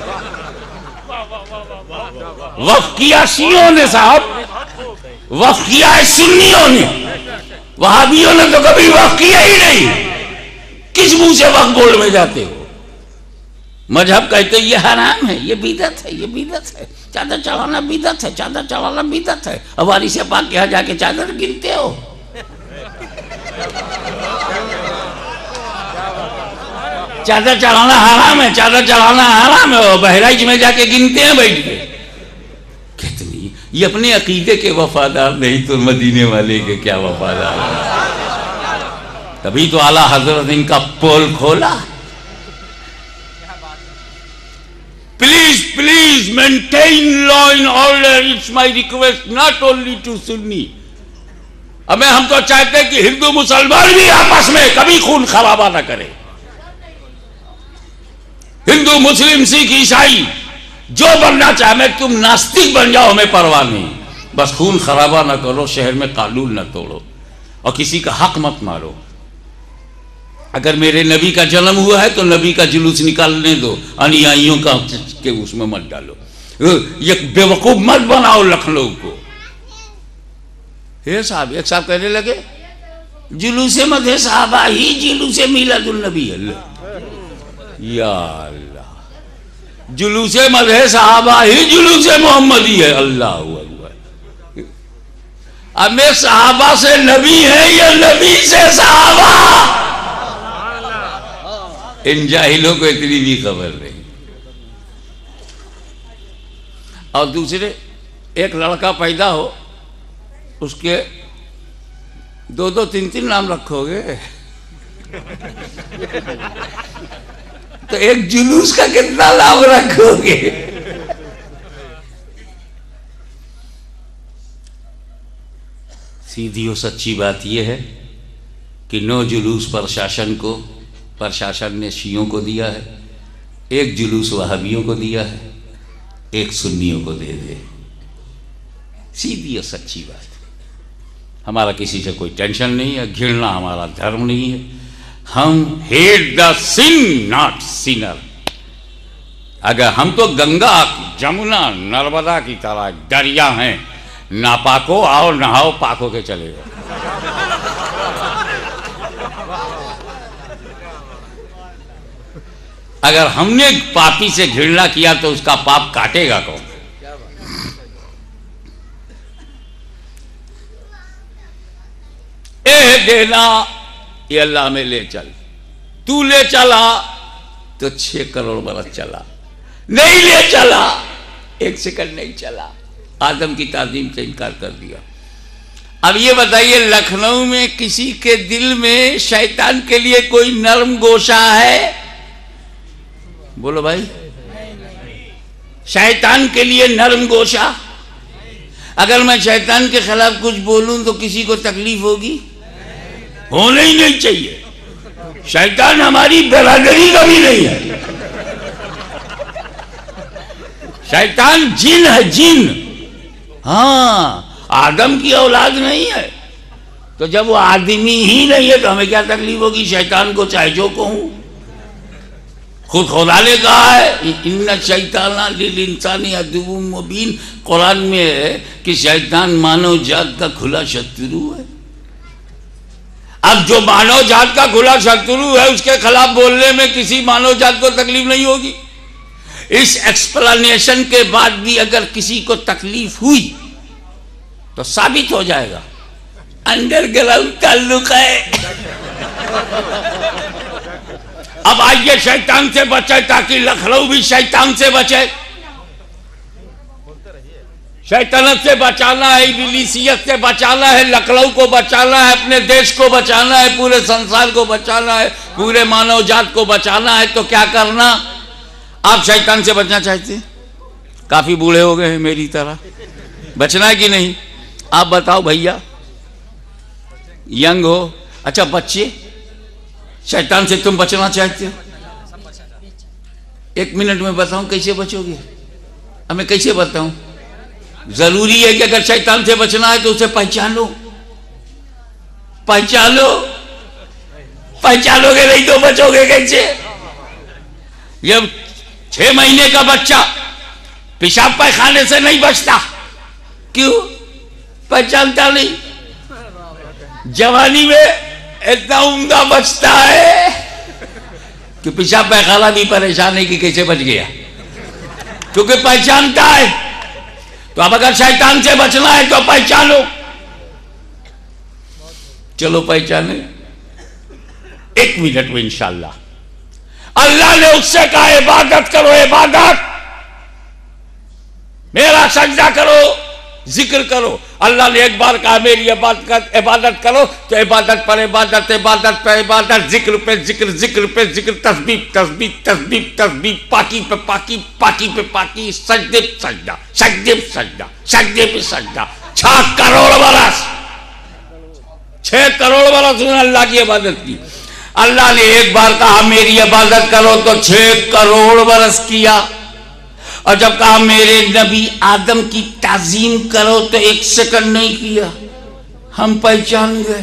वक्फ किया शियों ने साहब, वक्फ किया है सुन्नियों ने, वहाबियों ने तो कभी वक्फ किया ही नहीं। किस मुंह से वक्फ बोर्ड में जाते हो? मजहब कहते ये हराम है, ये बिदत है, ये बिदत है, चादर चढ़ाना बिदत है, चादर चढ़ाना बिदत है। अब वारी से पाक के यहाँ जाके चादर गिनते हो। चादर चढ़ाना हराम है, चादर चढ़ाना हराम है, बहराइच में जाके गिनते हैं बैठ के। कितनी ये अपने अकीदे के वफादार नहीं तो मदीने वाले के क्या वफादार है। तभी तो आला हजरत इनका पोल खोला। Please please maintain law and order, it's my request, not only to Sunni. हमें हम तो चाहते हैं कि हिंदू मुसलमान भी आपस में कभी खून खराबा ना करे। हिंदू मुस्लिम सिख ईसाई जो बनना चाहे, मैं तुम नास्तिक बन जाओ, हमें परवाह नहीं, बस खून खराबा ना करो, शहर में कानून ना तोड़ो, और किसी का हक मत मारो। अगर मेरे नबी का जन्म हुआ है तो नबी का जुलूस निकालने दो, अनुयायियों का के उसमें मत डालो। ये बेवकूफ मत बनाओ लखनऊ को। हे साहब, एक साहब कहने लगे जुलूसे मदे साहबा ही जुलूसे मिलादुन नबी है। या अल्लाह, जुलूसे मदे साहबा ही जुलूसे मोहम्मदी है। अल्लाह अकबर। अब मैं साहबा से नबी है या नबी से साहबा? इन जाहिलों को इतनी भी खबर नहीं। और दूसरे, एक लड़का पैदा हो, उसके दो दो तीन तीन नाम रखोगे। तो एक जुलूस का कितना लाभ रखोगे? सीधी और सच्ची बात यह है कि नो जुलूस प्रशासन को, प्रशासन ने शियों को दिया है, एक जुलूस वहाबियों को दिया है, एक सुन्नियों को दे दे। सीधी और सच्ची बात। हमारा किसी से कोई टेंशन नहीं है, घृणा हमारा धर्म नहीं है। हम hate the sin not sinner. अगर हम तो गंगा, जमुना, नर्मदा की तरह दरिया हैं, नापाको आओ नहाओ, पाको के चले जाओ। अगर हमने पापी से घृणा किया तो उसका पाप काटेगा कौन? ए देना ये अल्लाह में ले चल, तू ले चला तो छह करोड़ बरस चला, नहीं ले चला एक सेकंड नहीं चला, आदम की ताजीम से इनकार कर दिया। अब ये बताइए, लखनऊ में किसी के दिल में शैतान के लिए कोई नरम गोशा है? बोलो भाई, शैतान के लिए नरम गोशा? अगर मैं शैतान के खिलाफ कुछ बोलूं तो किसी को तकलीफ होगी? होना ही नहीं चाहिए। शैतान हमारी बरादरी का भी नहीं है। शैतान जिन है, जिन। हाँ, आदम की औलाद नहीं है। तो जब वो आदमी ही नहीं है तो हमें क्या तकलीफ होगी? शैतान को चाहे जो कहूं। खुद खुदा ने कहा है इन्ना शैताना लिल इंसानी अदुव्वुम मुबीन। कुरान में है कि शैतान मानव जात का खुला शत्रु है। अब जो मानव जात का खुला शत्रु है उसके खिलाफ बोलने में किसी मानव जात को तकलीफ नहीं होगी। इस एक्सप्लेनेशन के बाद भी अगर किसी को तकलीफ हुई तो साबित हो जाएगा अंडरग्राउंड ताल्लुक है। अब आइए शैतान से बचे ताकि लखनऊ भी शैतान से बचे। शैतानत से बचाना है, इब्लीसियत से बचाना है, लखनऊ को बचाना है, अपने देश को बचाना है, पूरे संसार को बचाना है, पूरे मानव जात को बचाना है। तो क्या करना? आप शैतान से बचना चाहते हैं? काफी बूढ़े हो गए हैं मेरी तरह, बचना है कि नहीं? आप बताओ भैया, यंग हो, अच्छा बच्चे, शैतान से तुम बचना चाहते हो? एक मिनट में बताऊं कैसे बचोगे? अब मैं कैसे बताऊं? जरूरी है कि अगर शैतान से बचना है तो उसे पहचानो। पहचानो, पहचानोगे नहीं तो बचोगे कैसे? जब छह महीने का बच्चा पेशाब पैखाने से नहीं बचता, क्यों? पहचानता नहीं। जवानी में इतना उम्दा बचता है कि पेशाब पैखाना भी परेशान है कि कैसे बच गया, क्योंकि पहचानता है। तो अब अगर शैतान से बचना है तो पहचानो। चलो पहचाने, एक मिनट में इंशाअल्लाह। अल्लाह ने उससे कहा इबादत करो, इबादत, मेरा सजदा करो, जिक्र करो। अल्लाह ने एक बार कहा मेरी इबादत इबादत करो तो इबादत पर इबादत, इबादत पर इबादत, जिक्र पे जिक्र, जिक्र पे जिक्र, तस्बीह तस्बीह तस्बीह तस्बीह, पाकी पे पाकी, पाकी पे पाकी, सजदे पे सजदा, सजदे पे सजदा, सजदे पे सजदा। छह करोड़ बरस, छह करोड़ बरस उन्होंने अल्लाह की इबादत की। अल्लाह ने एक बार कहा मेरी इबादत करो तो छह करोड़ बरस किया, और जब कहा मेरे नबी आदम की ताजीम करो तो एक सेकंड नहीं किया। हम पहचान गए।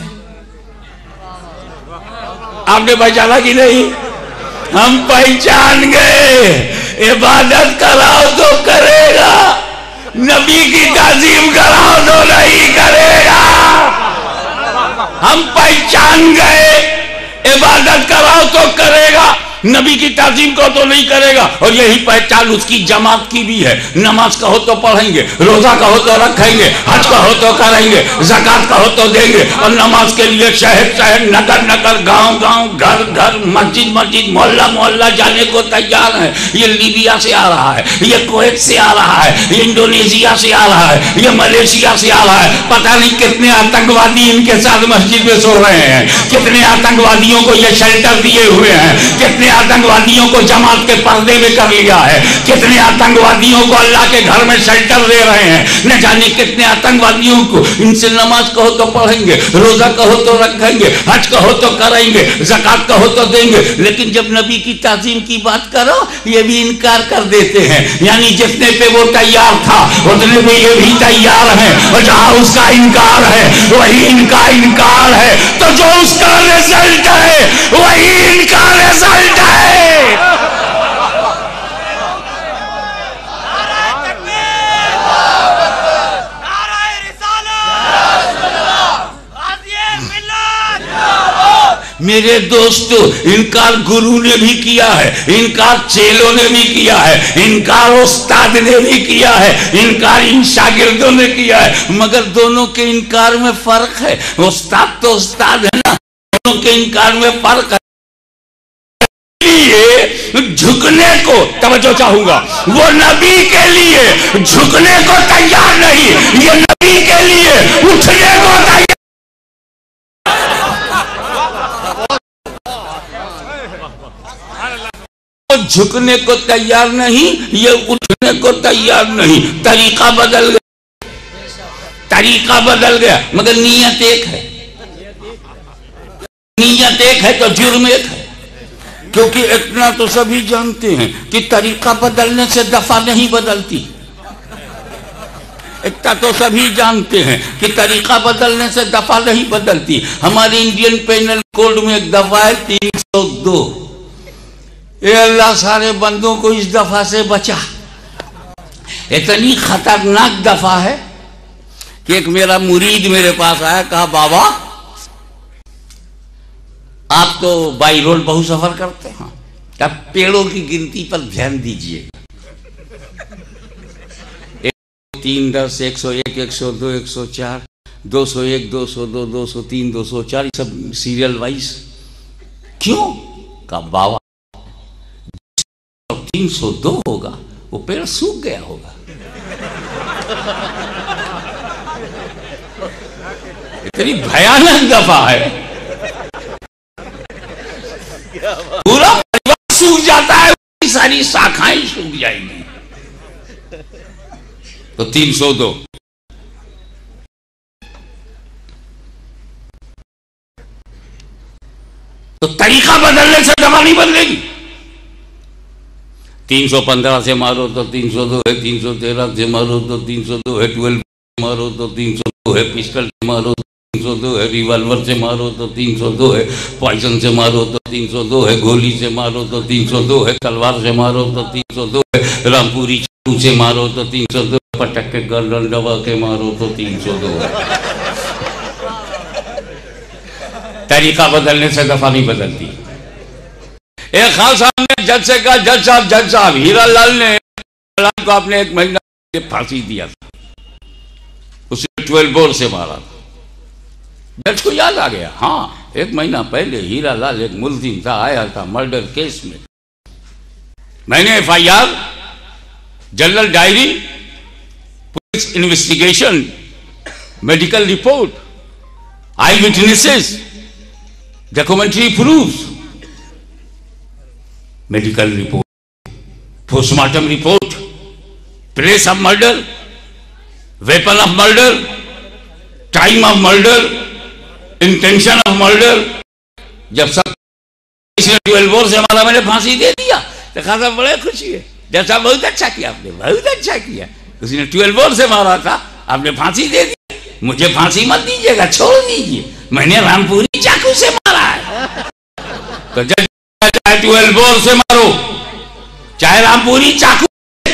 आपने पहचाना कि नहीं? हम पहचान गए। इबादत कराओ तो करेगा, नबी की ताजीम कराओ तो नहीं करेगा। हम पहचान गए। इबादत कराओ तो करेगा, नबी की ताजीम को तो नहीं करेगा। और यही पहचान उसकी जमात की भी है। नमाज कहो तो पढ़ेंगे, रोजा कहो तो रखेंगे, हज कहो तो करेंगे, ज़कात कहो तो देंगे। और नमाज के लिए शहर शहर, नगर नगर, गांव गांव, घर घर, मस्जिद मस्जिद, मोहल्ला मोहल्ला जाने को तैयार है। ये लीबिया से आ रहा है, ये कुवैत से आ रहा है, ये इंडोनेशिया से आ रहा है, ये मलेशिया से आ रहा है। पता नहीं कितने आतंकवादी इनके साथ मस्जिद में सो रहे हैं, कितने आतंकवादियों को ये शेल्टर दिए हुए हैं, कितने आतंकवादियों को जमात के पर्दे में कर लिया है, कितने आतंकवादियों को अल्लाह के घर में शेल्टर दे रहे हैं, न जाने कितने आतंकवादियों को इनसे नमाज कहो तो पढ़ेंगे, रोजा कहो तो रखेंगे, हज कहो तो करेंगे, ज़कात कहो तो देंगे, लेकिन जब नबी की ताज़ीम की बात करो ये भी इनकार कर देते हैं। यानी जितने पे वो तैयार था उतने पे ये भी तैयार है, और जहां उसका इनकार है वही इनका इनकार है, तो जो उसका रिजल्ट है वही इनका रिजल्ट है। मेरे दोस्तों, इनकार गुरु ने भी किया है, इनकार चेलों ने भी किया है, इनकार उस्ताद ने भी किया है, इनकार इन शागिर्दों ने किया है, मगर दोनों के इनकार में फर्क है। उस्ताद तो उस्ताद है ना, दोनों के इनकार में फर्क है। झुकने को तवज्जो चाहूंगा, वो नबी के लिए झुकने को तैयार नहीं, ये नबी के लिए उठने को तैयार। झुकने को तैयार नहीं, ये उठने को तैयार नहीं। तरीका बदल गया, तरीका बदल गया, मगर नीयत एक है। नीयत एक है तो जुर्म एक है, क्योंकि इतना तो सभी जानते हैं कि तरीका बदलने से दफा नहीं बदलती। इतना तो सभी जानते हैं कि तरीका बदलने से दफा नहीं बदलती। हमारे इंडियन पेनल कोड में एक दफा है तीन सौ दो। ये अल्लाह सारे बंदों को इस दफा से बचा। इतनी खतरनाक दफा है कि एक मेरा मुरीद मेरे पास आया, कहा बाबा आप तो बाई रोड बहुत सफर करते हैं, तब पेड़ों की गिनती पर ध्यान दीजिए। तीन दस एक सौ एक एक सौ दो एक सौ चार दो सौ एक दो सौ दो दो सौ तीन दो सौ चार सब सीरियल वाइज। क्यों? कहा बाबा तीन सौ दो होगा वो पेड़ सूख गया होगा। इतनी भयानक दफा है, पूरा परिवार सूख जाता है, सारी शाखाएं सूख जाएंगी। तो तीन सौ दो। तो तरीका बदलने से दवा नहीं बदलेगी। तीन सौ पंद्रह से मारो तो तीन सौ दो है, तीन सौ तेरह से मारो तो तीन सौ दो है, ट्वेल्व मारो तो तीन सौ दो है, पिस्टल से मारो तो तीन सौ दो है, रिवॉल्वर से मारो तो तीन सौ दो है, पॉइजन से मारो तो तीन सौ दो है, गोली से मारो तो तीन सौ दो है, तलवार से मारो तो तीन सौ दो है, रामपुरी चाकू से मारो तो तीन सौ दो, पटक के गर्दन दबा के मारो तो तीन सौ दो है। तरीका बदलने से दफा नहीं बदलती। एक खान साहब ने जज से कहा, जज साहब जज साहब हीरा लाल ने को आपने एक महीना फांसी दिया था, उसने ट्वेल्व बोर से मारा था। जज को याद आ गया, हाँ एक महीना पहले हीरा लाल एक मुल्जिम था, आया था मर्डर केस में। मैंने F I R, general diary, police investigation, medical report, eye witnesses, documentary proofs, medical report, postmortem report, place of murder, weapon of murder, time of murder, intention of murder. जब सब इसने ट्वेल्व बोर से हमारा मैंने फांसी दे दिया तो खासा बड़े खुशी है, जैसा बहुत अच्छा किया आपने, बहुत अच्छा किया। उसने ट्वेल्व बोर से मारा था, आपने फांसी दे दी, मुझे फांसी मत दीजिएगा, छोड़ दीजिए, मैंने रामपुरी चाकू से मारा है। तो जज चाहे ट्वेल्व बोर से मारो, चाहे रामपुरी चाकू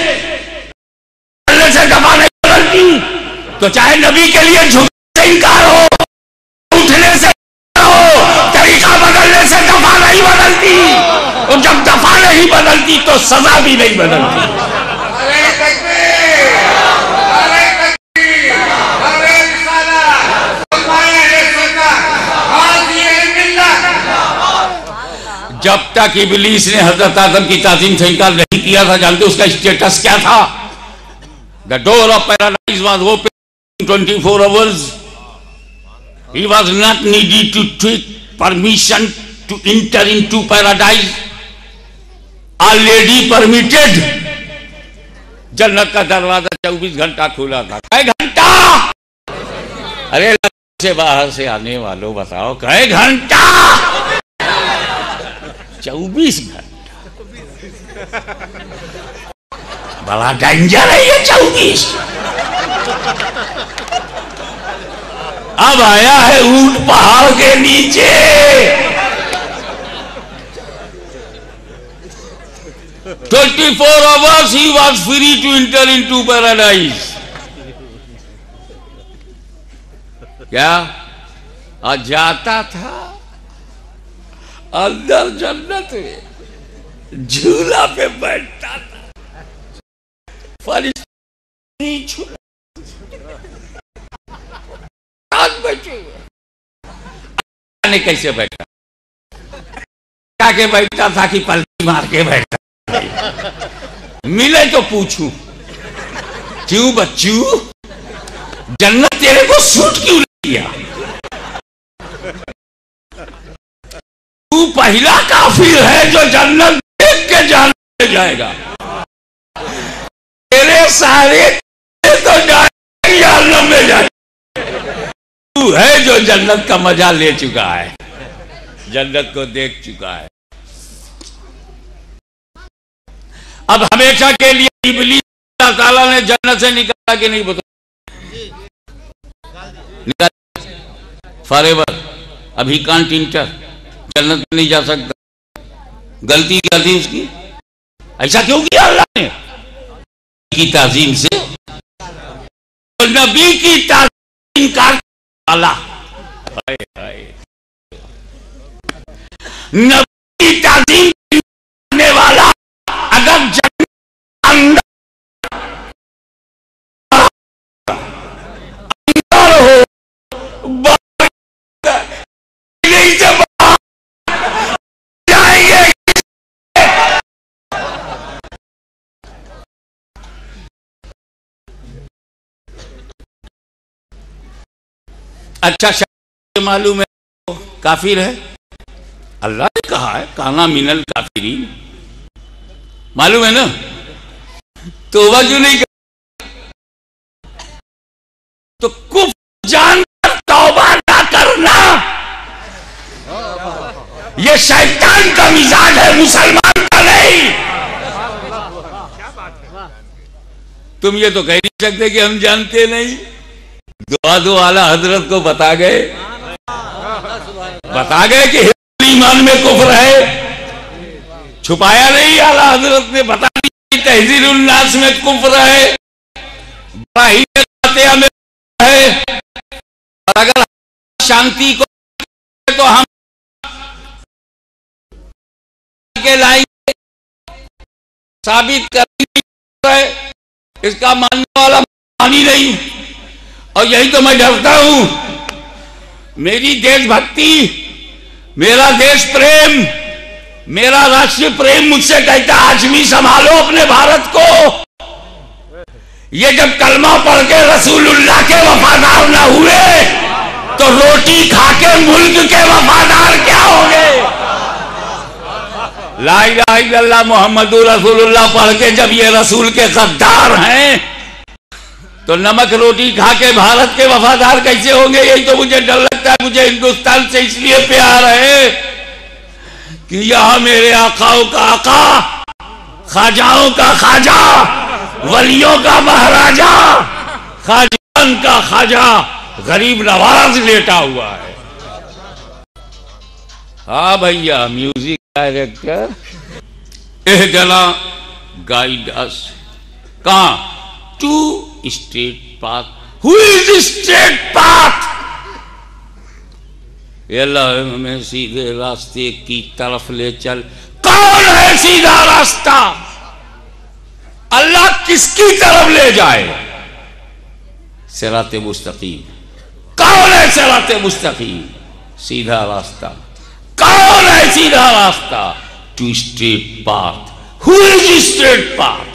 से दफा नहीं बदलती, तो चाहे नबी के लिए झुकने से इनकार हो, उठने से हो, तरीका बदलने से दफा नहीं बदलती। और जब दफा नहीं बदलती तो सजा भी नहीं बदलती। जब तक इब्लीस ने हजरत आदम की ताज़ीम से इनकार नहीं किया था, जानते उसका स्टेटस क्या था? The door of paradise was open twenty four hours. He was not needed to take permission to enter into paradise. Already permitted. जन्नत का दरवाजा चौबीस घंटा खुला था। कै घंटा? अरे से बाहर से आने वालों बताओ, कै घंटा? चौबीस घंटा। बड़ा डेंजर है ये चौबीस। अब आया है ऊंट पहाड़ के नीचे। Twenty four hours he was free to enter into paradise. क्या? आज जाता था अंदर जन्नत में, झूला पे बैठता था, फरिश्ते नहीं छूला, बैठे कैसे बैठा? के बैठता था कि पलटी मार के बैठता? मिले तो पूछूं, क्यों बच्चू, जन्नत तेरे को सूट क्यों नहीं किया? तू पहला काफिर है जो जन्नत देख के जाने जाएगा। तेरे सारे तो जाएंगे जहन्नम में जाएंगे। तू है जो जन्नत का मजा ले चुका है, जन्नत को देख चुका है। अब हमेशा के लिए इब्लीस अल्लाह ताला ने जन्नत से निकाला कि नहीं बता? निकाला फॉरएवर। अभी कांट इंटर, जन्नत में नहीं जा सकता। गलती क्या थी उसकी? ऐसा क्यों किया अल्लाह ने? की ताजीम से तो नबी की ताजीम इनकार वाला, नबी की ताजीम करने वाला अगर जन्नत अंदर अंदर हो, नहीं से जाएंगे। अच्छा मालूम है काफिर है? अल्लाह ने कहा है काना मिनल काफिरीन, मालूम है ना? तौबा क्यों नहीं कर? तो कुफ्र जानकर तौबा ना करना ये शैतान का मिजाज है, मुसलमान का नहीं। तुम ये तो कह नहीं सकते कि हम जानते नहीं। दुआ दो आला हजरत को बता गए, बता गए कि ईमान में कुफ्र है, छुपाया नहीं। आला हजरत ने बता दी तहजीरुन नास में कुफ्र है, में है। और अगर शांति को तो हम के लाएंगे, साबित करेंगे, इसका मानने वाला मानी नहीं। और यही तो मैं डरता हूं। मेरी देशभक्ति, मेरा देश प्रेम, मेरा राष्ट्रीय प्रेम मुझसे कहता हाशमी संभालो अपने भारत को। ये जब कलमा पढ़ के रसूलुल्लाह के वफादार ना हुए तो रोटी खा के मुल्क के वफादार क्या होंगे? ला इलाहा इल्लल्लाह मुहम्मदुर रसूलुल्लाह पढ़ के जब ये रसूल के गद्दार हैं तो नमक रोटी खा के भारत के वफादार कैसे होंगे? यही तो मुझे डर लगता है। मुझे हिंदुस्तान से इसलिए प्यार है कि यहां मेरे आकाओं का आका, खाजाओं का खाजा, वलियों का महाराजा, खाजान का खाजा, गरीब नवाज लेटा हुआ है। हाँ भैया, म्यूजिक डायरेक्टर एहजना गाइड अस कहां? To straight path. Who is straight path? Allah हमें सीधे रास्ते की तरफ ले चल। कौन है सीधा रास्ता? अल्लाह किसकी तरफ ले जाए? सिराते मुस्तकीम। कौन है सिराते मुस्तकीम? सीधा रास्ता। कौन है सीधा रास्ता? To straight path. Who is straight path?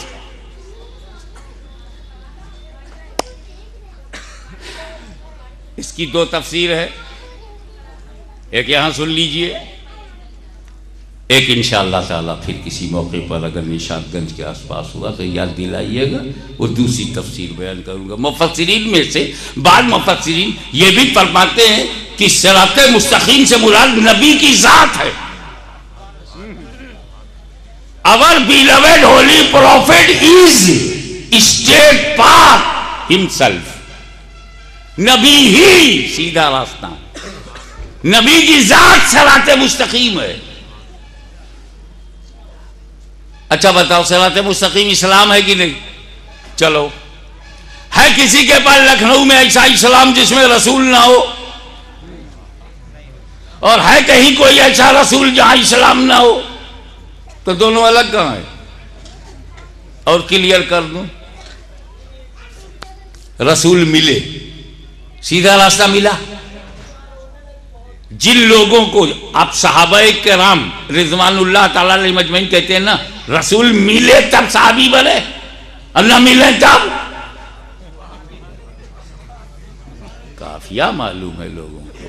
इसकी दो तफसीर है, एक यहां सुन लीजिए, एक इंशाअल्लाह ताला फिर किसी मौके पर अगर निशातगंज के आसपास हुआ तो याद दिलाइएगा, वो दूसरी तफसीर बयान करूंगा। मुफस्सिरीन में से बाद मुफस्सिरीन ये भी फरमाते हैं कि सिराते मुस्तकीम से मुराद नबी की जात है। Our beloved holy prophet is straight path himself. नबी ही सीधा रास्ता, नबी की जात सिराते मुस्तकीम है। अच्छा बताओ, सिराते मुस्तकीम इस्लाम है कि नहीं? चलो, है किसी के पास लखनऊ में ऐसा इस्लाम जिसमें रसूल ना हो? और है कहीं कोई ऐसा रसूल जहां इस्लाम ना हो? तो दोनों अलग कहां है? और क्लियर कर दूं, रसूल मिले, सीधा रास्ता मिला। जिन लोगों को आप सहाबाए किराम रिजवानुल्लाह ताला अलैहि मजमईन कहते हैं ना, रसूल मिले तब सहाबी बने और न मिले तब काफिया मालूम है लोगों को।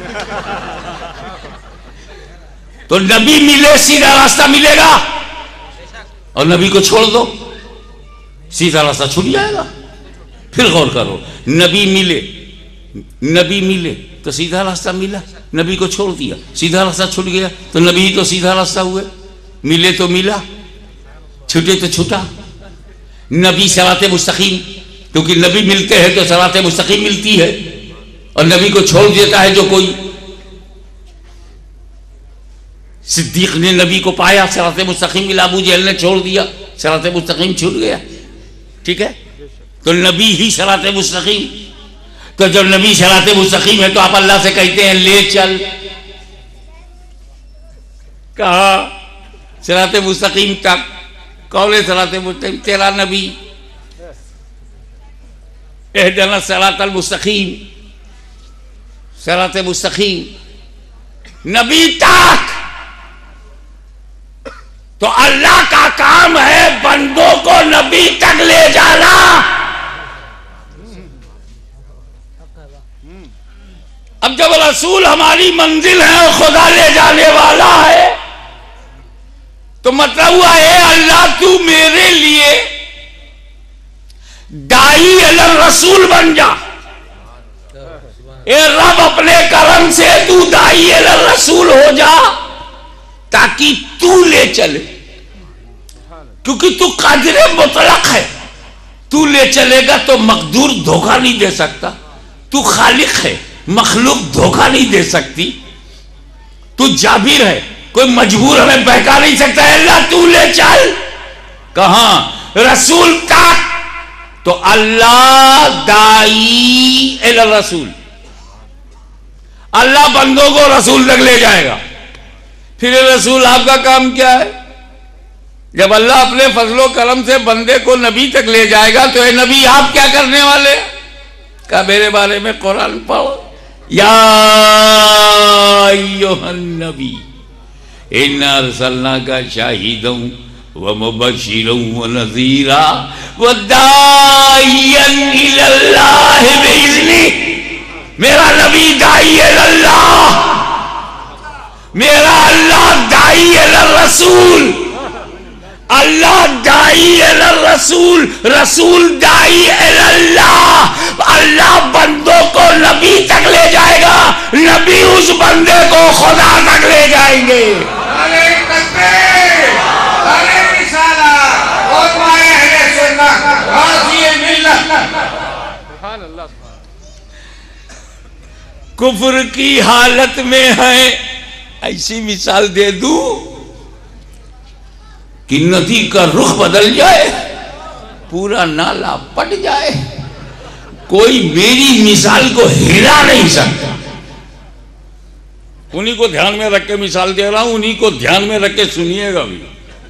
तो नबी मिले सीधा रास्ता मिलेगा, और नबी को छोड़ दो सीधा रास्ता छूट जाएगा। फिर गौर करो, नबी मिले नबी मिले तो सीधा रास्ता मिला, नबी को छोड़ दिया सीधा रास्ता छूट गया, तो नबी ही तो सीधा रास्ता हुए। मिले तो मिला, छूटे तो छूटा। नबी सिराते मुस्तकीम, क्योंकि नबी मिलते हैं तो सिराते मुस्तकीम मिलती है, और नबी को छोड़ देता है जो कोई। सिद्दीक ने नबी को पाया, सिराते मुस्तकीम मिला, अबू जहल ने छोड़ दिया, सिराते मुस्तकीम छूट गया। ठीक है, तो नबी ही सिराते मुस्तकीम। तो जब नबी सिराते मुस्तकीम है तो आप अल्लाह से कहते हैं ले चल, कहा सिराते मुस्तकीम तक। कौन है सिराते मुस्तकीम? तेरा नबी। इहदिना सिरातल मुस्तकीम, सिराते मुस्तकीम नबी तक। तो अल्लाह का काम है बंदों को नबी तक ले जाना। अब जब रसूल हमारी मंजिल है और खुदा ले जाने वाला है, तो मतलब हुआ है अल्लाह तू मेरे लिए दाई अलल रसूल बन जा। ए रब अपने करम से तू दाई अलल रसूल हो जा, ताकि तू ले चले, क्योंकि तू कादिर मुतलक है। तू ले चलेगा तो मकदूर धोखा नहीं दे सकता। तू खालिक है, मखलूक धोखा नहीं दे सकती। तू जाबिर है, कोई मजबूर हमें बहका नहीं सकता। अल्लाह तू ले चल, कहां? रसूल तक। तो अल्लाह दाई एल रसूल, अल्लाह बंदों को रसूल तक ले जाएगा। फिर रसूल आपका काम क्या है? जब अल्लाह अपने फजलो करम से बंदे को नबी तक ले जाएगा, तो ये नबी आप क्या करने वाले? का मेरे बारे में कुरान पढ़ो, या अय्युहन नबी इन्ना अरसलनाका शाहिदन व मुबश्शिरन व नज़ीरा व दाइयन इलल्लाहि बिइज़्नि। मेरा नबी दाई अल्लाह, मेरा अल्लाह दाई अलल रसूल। अल्लाह दाई अलल रसूल, रसूल दाई अल्लाह। अल्लाह बंदों को नबी तक ले जाएगा, नबी उस बंदे को खुदा तक ले जाएंगे। अरे तकबीर, अरे रिसालत, और माए अहले सुन्नत, हाज़िए मिल्लत। सुभान अल्लाह। कुफ्र की हालत में है, ऐसी मिसाल दे दूं कि नदी का रुख बदल जाए, पूरा नाला पट जाए, कोई मेरी मिसाल को हिला नहीं सकता। उन्हीं को ध्यान में रख के मिसाल दे रहा हूं, उन्हीं को ध्यान में रख के सुनिएगा भी।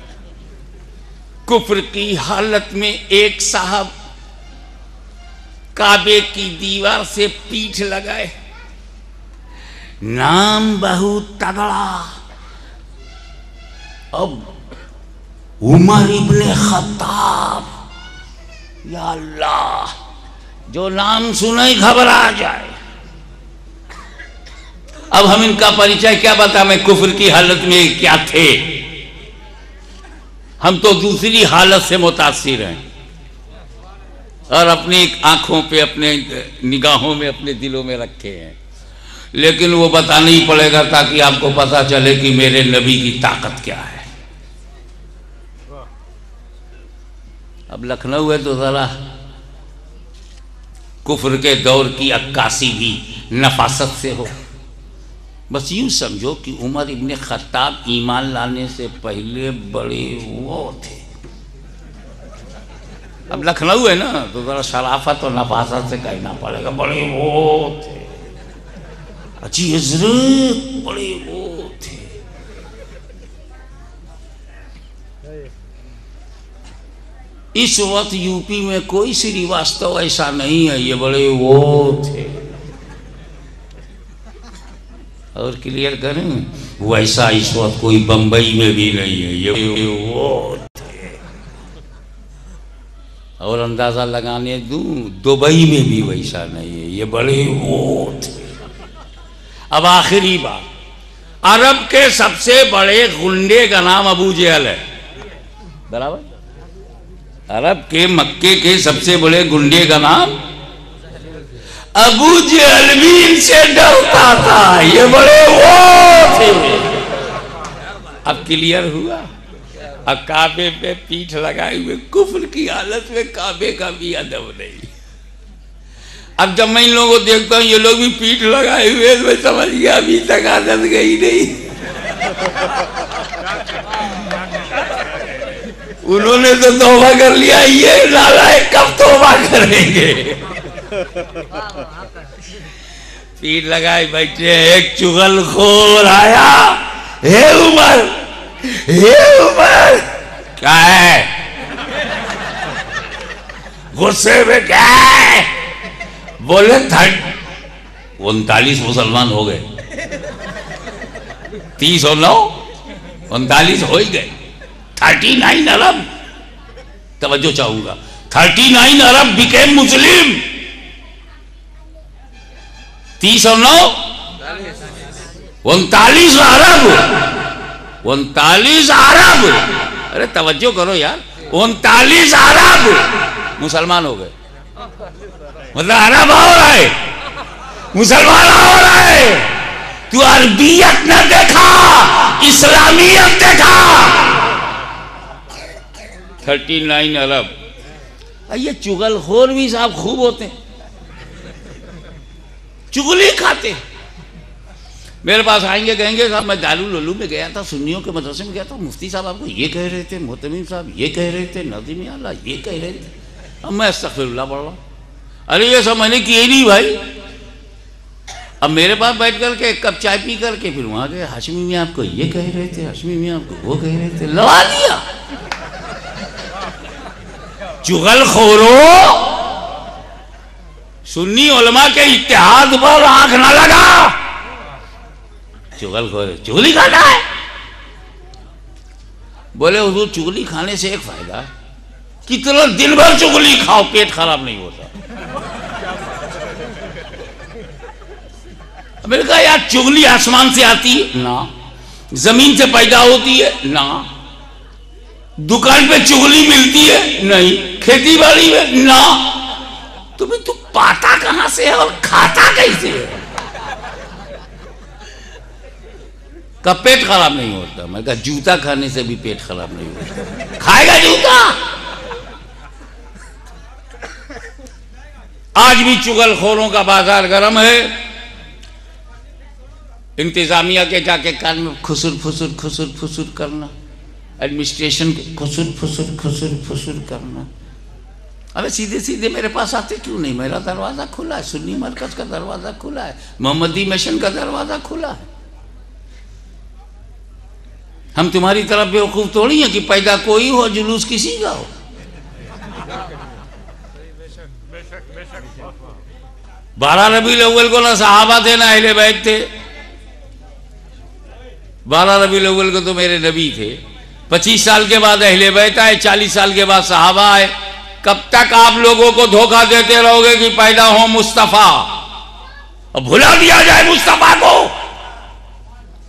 कुफ्र की हालत में एक साहब काबे की दीवार से पीठ लगाए, नाम बहुत तगड़ा, अब उमर इब्ने खत्ताब। या अल्लाह, जो नाम सुने घबरा जाए। अब हम इनका परिचय क्या बता, मैं कुफ्र की हालत में क्या थे, हम तो दूसरी हालत से मुतासिर हैं और अपनी आंखों पे, अपने निगाहों में, अपने दिलों में रखे हैं, लेकिन वो बताना ही पड़ेगा ताकि आपको पता चले कि मेरे नबी की ताकत क्या है। अब लखनऊ है तो जरा कुफ्र के दौर की अक्कासी भी नफासत से हो। बस यूं समझो कि उमर इब्ने खत्ताब ईमान लाने से पहले बड़े वो थे। अब लखनऊ है ना तो जरा शराफत और नफासत से कहना पड़ेगा, बड़े वो थे, अच्छी हजरत, बड़े वो थे। इस वक्त यूपी में कोई श्रीवास्तव ऐसा नहीं है, ये बड़े वो थे। और क्लियर करें, वैसा इस वक्त कोई बंबई में भी नहीं है, ये वो थे। और अंदाजा लगाने दूं, दुबई में भी वैसा नहीं है, ये बड़े वो थे। अब आखिरी बात, अरब के सबसे बड़े गुंडे का नाम अबू जहल है, बराबर। अरब के, मक्के के सबसे बड़े गुंडे का नाम अबू जहल भी इनसे डरता था, ये बड़े वो थे। अब क्लियर हुआ। अब काबे पे पीठ लगाए हुए कुफ्र की हालत में काबे का भी अदब नहीं। अब जब मैं इन लोगों को देखता हूँ ये लोग भी पीठ लगाए हुए, तो मैं समझ गया अभी तक आदत गई नहीं। उन्होंने तो तौबा कर लिया, ये नालायक कब तौबा करेंगे। पीठ लगाए बैठे। एक चुगलखोर आया, हे उमर, हे उमर, क्या है? गुस्से में क्या है? बोले थर्ट उनतालीस मुसलमान हो गए, तीस और नौ उनतालीस हो ही गए, थर्टी नाइन अरब, तवज्जो चाहूंगा, thirty nine Arab became Muslim. तीस और नौ उनतालीस अरब, उनतालीस अरब, अरे तवज्जो करो यार, उनतालीस अरब मुसलमान हो गए। मतलब अरब हो रहा है, मुसलमान हो रहा है। तू अरबियत न देखा, इस्लामियत देखा। Thirty nine Arab. ये चुगलखोर भी साहब खूब होते हैं, चुगली खाते। मेरे पास आएंगे, कहेंगे साहब मैं दारुल उलूम में गया था, सुन्नियों के मदरसे में गया था, मुफ्ती साहब आपको ये कह रहे थे, मोहतमीम साहब ये कह रहे थे, नज़ीम आला ये कह रहे थे। अब मैं अस्तग़फिरुल्लाह पढ़ रहा हूँ, अरे ये सब मैंने किए नहीं भाई। अब मेरे पास बैठ करके एक कप चाय पी करके फिर वहां गए, हाशमी मियां आपको ये कह रहे थे, हाशमी मियां आपको वो कह रहे थे, लड़ा दिया। चुगलखोरो, सुन्नी उलमा के इत्तेहाद पर आंख न लगा। चुगलखोर चुगली खाता है। बोले हुजूर चुगली खाने से एक फायदा है, कितना दिन भर चुगली खाओ पेट खराब नहीं होता। मैंने कहा यार चुगली आसमान से आती है ना, जमीन से पैदा होती है ना, दुकान पे चुगली मिलती है नहीं, खेती बाड़ी में ना, तुम्हें तू पाता कहां से है और खाता कैसे है? का पेट खराब नहीं होता। मैं कहा जूता खाने से भी पेट खराब नहीं होता, खाएगा जूता। आज भी चुगलखोरों का बाजार गर्म है। इंतजामिया के जाके कान में खुसुर फुसुर खुसुर फुसुर करना, एडमिनिस्ट्रेशन के खुसुर फुसुर खुसुर फुसुर करना। अबे सीधे सीधे मेरे पास आते क्यों नहीं? मेरा दरवाजा खुला है, सुन्नी मरकज का दरवाजा खुला है, मोहम्मदी मिशन का दरवाजा खुला है। हम तुम्हारी तरफ बेवकूफ थोड़ी है कि पैदा कोई हो जुलूस किसी का हो। बारह रबीउल अव्वल को ना सहाबा थे ना अहले बैत थे। बारह रबीउल अव्वल को तो मेरे नबी थे, पच्चीस साल के बाद अहले बैत आए, चालीस साल के बाद सहाबा आए। कब तक आप लोगों को धोखा देते रहोगे कि पैदा हो मुस्तफा और भुला दिया जाए मुस्तफा को?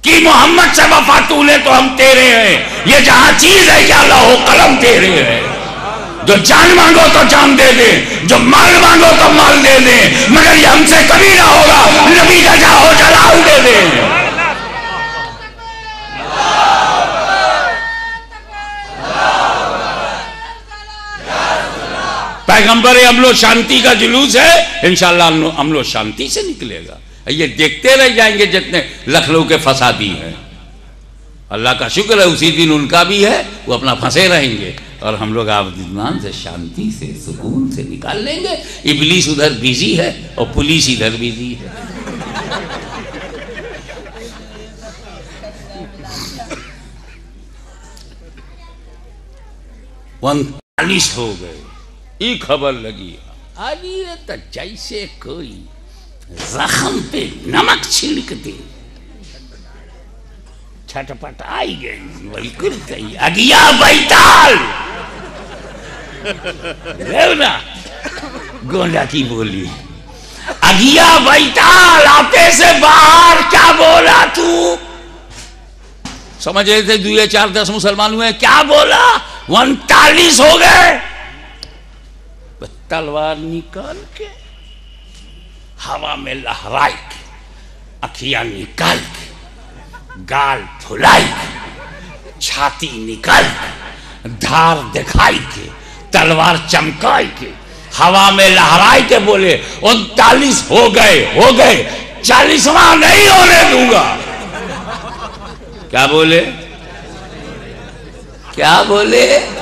कि मोहम्मद से वफा तूने तो हम तेरे हैं। ये जहां चीज है क्या लौह कलम तेरे है। जो जान मांगो तो जान दे दे, जो माल मांगो तो माल दे दे, मगर ये हमसे कभी ना होगा। नबी का जाओ जलाल दे दे। पैगंबर अमलो शांति का जुलूस है, इंशाअल्लाह अमलो शांति से निकलेगा। ये देखते रह जाएंगे जितने लखनऊ के फसादी हैं। अल्लाह का शुक्र है उसी दिन उनका भी है, वो अपना फंसे रहेंगे और हम लोग आप इत्मीनान से शांति से सुकून से निकाल लेंगे। इबलीस उधर बिजी है और पुलिस इधर बिजी है। उनतालीस हो गए, ये खबर लगी। अरे तो जैसे कोई जख्म पे नमक छिड़क दे, छटपट आई गई। बिल्कुल सही, अगिया बैताल ना गोंडा की बोली। अगिया बैताल आते से बाहर क्या बोला तू? समझ रहे थे दुए चार दस मुसलमान हुए, क्या बोला? उनतालीस हो गए। तलवार निकाल के हवा में लहराई के, अखियां निकाल के, गाल फुलाई के, छाती निकाल के, धार दिखाई के, तलवार चमकाई के, हवा में लहराई के बोले उनतालीस हो गए, हो गए, चालीसवां नहीं होने दूंगा। क्या बोले? क्या बोले?